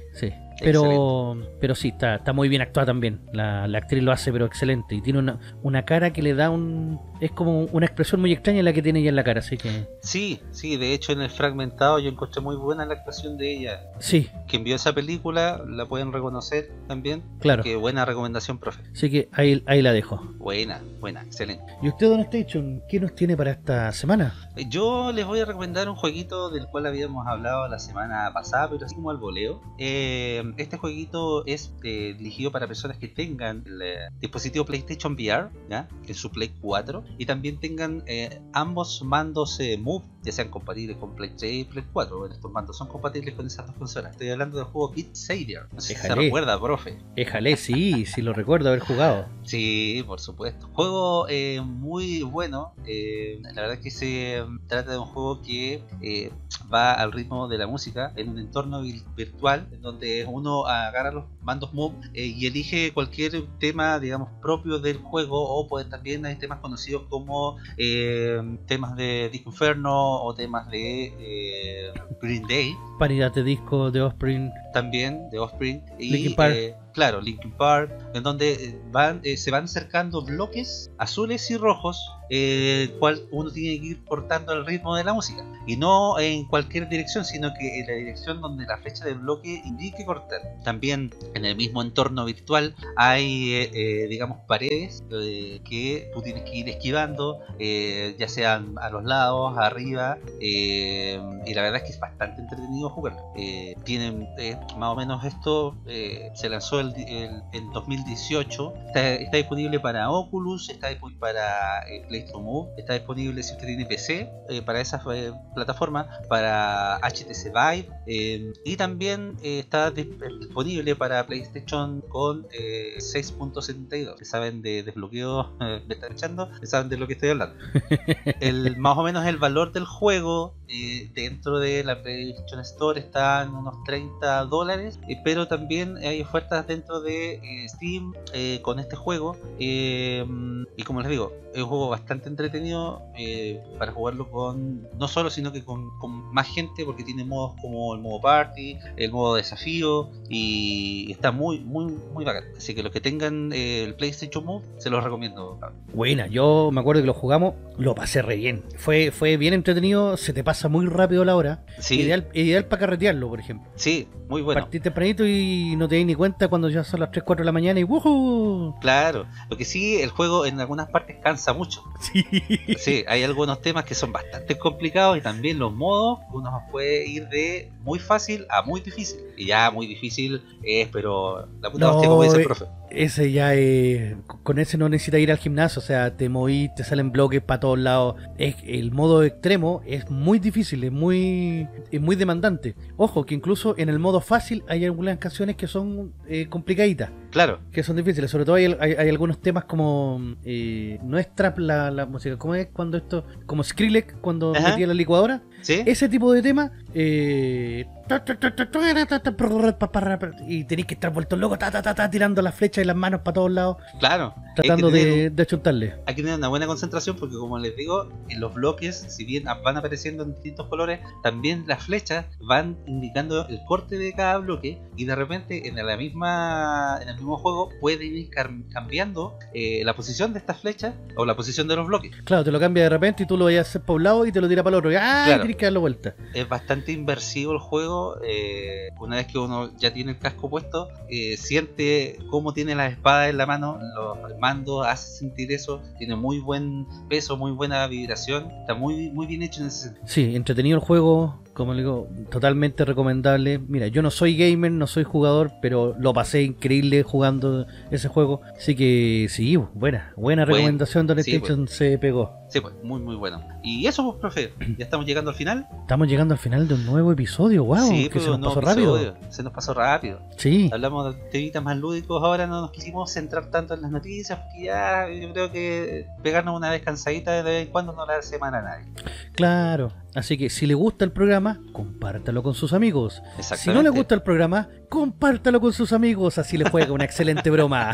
Pero sí, está muy bien actuada también. La actriz lo hace, pero excelente. Y tiene una cara que le da es como una expresión muy extraña la que tiene ella en la cara, así que... Sí, de hecho en el fragmentado yo encontré muy buena la actuación de ella. Sí. Quien vio esa película la pueden reconocer también. Claro. Que buena recomendación, profe. Así que ahí la dejo. Buena, excelente. ¿Y usted, Don Station, qué nos tiene para esta semana? Yo les voy a recomendar un jueguito del cual habíamos hablado la semana pasada, pero así como al voleo. Este jueguito es dirigido para personas que tengan el dispositivo PlayStation VR, ¿ya? En su Play 4, y también tengan ambos mandos Move, ya sean compatibles con Play 3 y Play 4. Bueno, estos mandos son compatibles con esas dos consolas. Estoy hablando del juego Beat Saber. No sé si se recuerda, profe. Éjale, sí lo recuerdo haber jugado. Sí, por supuesto. Juego muy bueno. La verdad es que se trata de un juego que va al ritmo de la música en un entorno virtual, en donde uno agarra los mandos Move y elige cualquier tema, digamos, propio del juego, o pues también hay temas conocidos como temas de Disco Inferno o temas de Green Day. Paridad de disco de Offspring. También de Offspring. Y Linkin Park. Claro, Linkin Park, en donde se van cercando bloques azules y rojos, cual uno tiene que ir cortando el ritmo de la música, y no en cualquier dirección, sino que en la dirección donde la flecha del bloque indique cortar. También en el mismo entorno virtual hay digamos paredes que tú tienes que ir esquivando, ya sean a los lados, arriba, y la verdad es que es bastante entretenido jugarlo. Tienen más o menos esto, se lanzó en 2018, está disponible para Oculus, está disponible para PlayStation Move, está disponible si usted tiene PC para esas plataformas, para HTC Vive, y también está disponible para PlayStation con 6.72. Saben de desbloqueo, me están echando, saben de lo que estoy hablando. Más o menos el valor del juego dentro de la PlayStation Store está en unos $30, pero también hay ofertas dentro de Steam con este juego, y como les digo, es un juego bastante entretenido para jugarlo no solo, sino que con más gente, porque tiene modos como el modo party, el modo desafío, y está muy bacán. Así que los que tengan el PlayStation Move, se los recomiendo. Buena, yo me acuerdo que lo jugamos, lo pasé re bien. Fue bien entretenido, se te pasa muy rápido la hora. Sí. Ideal para carretearlo, por ejemplo. Sí, muy bueno. Partís tempranito y no te das ni cuenta cuando ya son las 3, 4 de la mañana y ¡wujú! Claro, lo que sí, el juego en algunas partes cansa mucho. Sí, hay algunos temas que son bastante complicados, y también los modos, uno puede ir de muy fácil a muy difícil. Y ya muy difícil es, pero la puta hostia, como dice el profe. Ese ya con ese no necesitas ir al gimnasio, o sea, te movís, te salen bloques para todos lados. El modo extremo es muy difícil, es muy demandante. Ojo, que incluso en el modo fácil hay algunas canciones que son complicaditas. Claro. Que son difíciles, sobre todo hay algunos temas como no es trap la música, ¿cómo es cuando esto? Como Skrillex cuando Ajá. metía la licuadora, ¿Sí? ese tipo de tema y tenéis que estar vueltos locos tirando las flechas y las manos para todos lados, Claro. tratando Hay que tener de achuntarle. hay que tener una buena concentración porque, como les digo, en los bloques, si bien van apareciendo en distintos colores, también las flechas van indicando el corte de cada bloque, y de repente en el mismo juego puede ir cambiando la posición de estas flechas o la posición de los bloques. Claro, te lo cambia de repente y tú lo vayas a hacer para un lado y te lo tira para el otro. Claro. Tienes que darlo vuelta. Es bastante inmersivo el juego. Una vez que uno ya tiene el casco puesto, siente cómo tiene la espada en la mano, los mandos hace sentir eso, tiene muy buen peso, muy buena vibración, está muy bien hecho en ese sentido. Sí, entretenido el juego, como le digo, totalmente recomendable. Mira, yo no soy gamer, no soy jugador, pero lo pasé increíble jugando ese juego. Así que sí, buena recomendación donde sí, PlayStation se pegó. Sí, pues, muy bueno. Y eso, pues, profe, ya estamos llegando al final. Estamos llegando al final de un nuevo episodio, wow, Sí, que pues, se nos un nuevo pasó rápido. episodio. Se nos pasó rápido. Sí, Hablamos de temitas más lúdicos, ahora no nos quisimos centrar tanto en las noticias, porque ya yo creo que pegarnos una descansadita de vez en cuando no le hace mal a nadie. claro. Así que si le gusta el programa, compártalo con sus amigos. Exactamente. Si no le gusta el programa, compártalo con sus amigos, así le juega una excelente broma.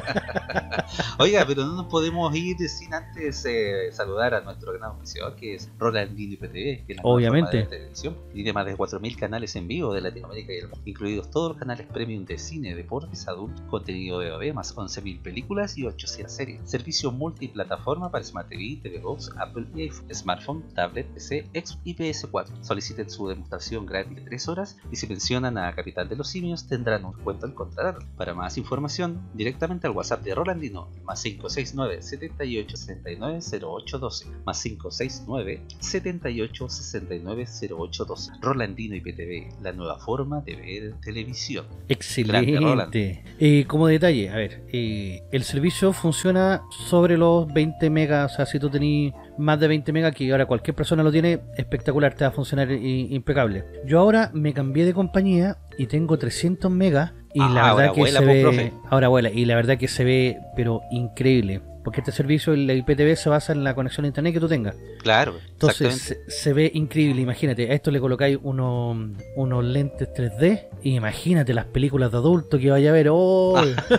Oiga, pero no nos podemos ir sin antes saludar a nuestro gran oficial, que es Rolandino IPTV, que es la nueva Obviamente. forma de televisión, y de más de 4.000 canales en vivo de Latinoamérica y el mundo, incluidos todos los canales premium de cine, deportes, adultos, contenido de VOD, más 11.000 películas y 800 series. Servicio multiplataforma para Smart TV, TV Box, Apple y iPhone, smartphone, tablet, PC, Xbox y PS4. Soliciten su demostración gratis de 3 horas y si mencionan a Capital de los Simios tendrán un descuento al contratar. Para más información, directamente al WhatsApp de Rolandino, más 569 78 69 0812, más 569 78 69 0812. Rolandino IPTV, la nueva forma de ver televisión. Grande, Roland. Excelente. Como detalle, a ver, el servicio funciona sobre los 20 megas, o sea, si tú tenés más de 20 megas, que ahora cualquier persona lo tiene, espectacular, te va a funcionar impecable. Yo ahora me cambié de compañía y tengo 300 megas y la verdad que vuela, se ve, profe. ahora vuela, y la verdad que se ve, pero increíble. Porque este servicio, el IPTV, se basa en la conexión a internet que tú tengas. Claro, Entonces se ve increíble. Imagínate, a esto le colocáis unos lentes 3D y imagínate las películas de adulto que vaya a ver. ¡Oh!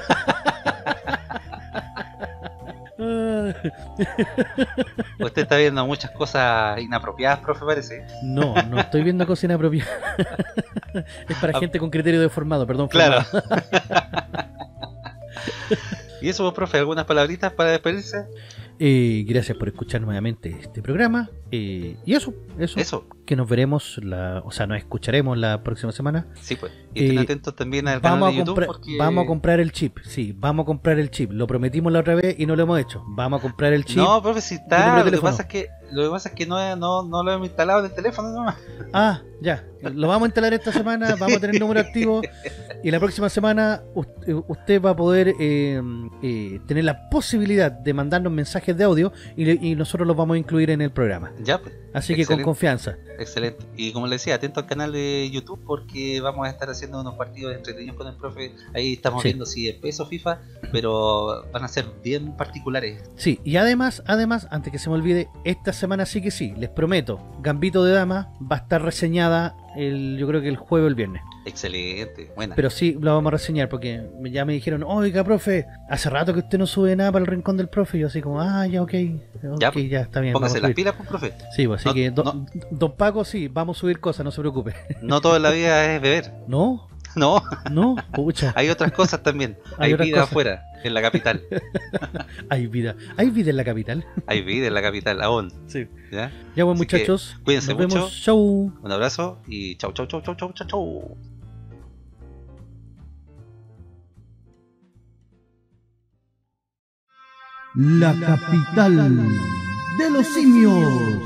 Usted está viendo muchas cosas inapropiadas, profe, parece. No estoy viendo cosas inapropiadas. Es para gente con criterio deformado, perdón. Claro. formado. Y eso, profe, algunas palabritas para despedirse. Gracias por escuchar nuevamente este programa. Y eso. Que nos veremos, nos escucharemos la próxima semana. Sí, pues. Y estén atentos también al canal de YouTube porque... Vamos a comprar el chip. Sí, vamos a comprar el chip. Lo prometimos la otra vez y no lo hemos hecho. Vamos a comprar el chip. No, profe, si está. número de Lo que teléfono. pasa es que no lo hemos instalado en el teléfono nomás. Ah, ya. Lo vamos a instalar esta semana. Vamos a tener número activo. Y la próxima semana usted va a poder tener la posibilidad de mandarnos mensajes de audio y nosotros los vamos a incluir en el programa. Ya, pues. Así que con Excelente. confianza. Excelente. Y como le decía, atento al canal de YouTube porque vamos a estar haciendo unos partidos entretenidos con el profe. Ahí estamos Sí. viendo si es PES o FIFA, pero van a ser bien particulares. Sí, y además, antes que se me olvide, esta semana sí que sí, les prometo, Gambito de Dama va a estar reseñada yo creo que el jueves o el viernes. Excelente, buena. Pero sí, lo vamos a reseñar porque ya me dijeron, oiga, profe, hace rato que usted no sube nada para el rincón del profe. Y yo así como, ya, ok, Ya, ya está bien. Póngase vamos a las subir. pilas, pues, profe. Sí, pues así No, que, no. don Paco, sí, vamos a subir cosas, no se preocupe. No todo en la vida es beber. No, No, pucha, hay otras cosas también. Hay Hay otras vida cosas. afuera, en la capital. hay vida en la capital. Hay vida en la capital aún. Sí. ¿Ya? Ya, pues Así que muchachos, cuídense nos vemos, mucho. chau. Un abrazo y chau, chau, chau, chau, chau, chau, chau. La capital de los simios.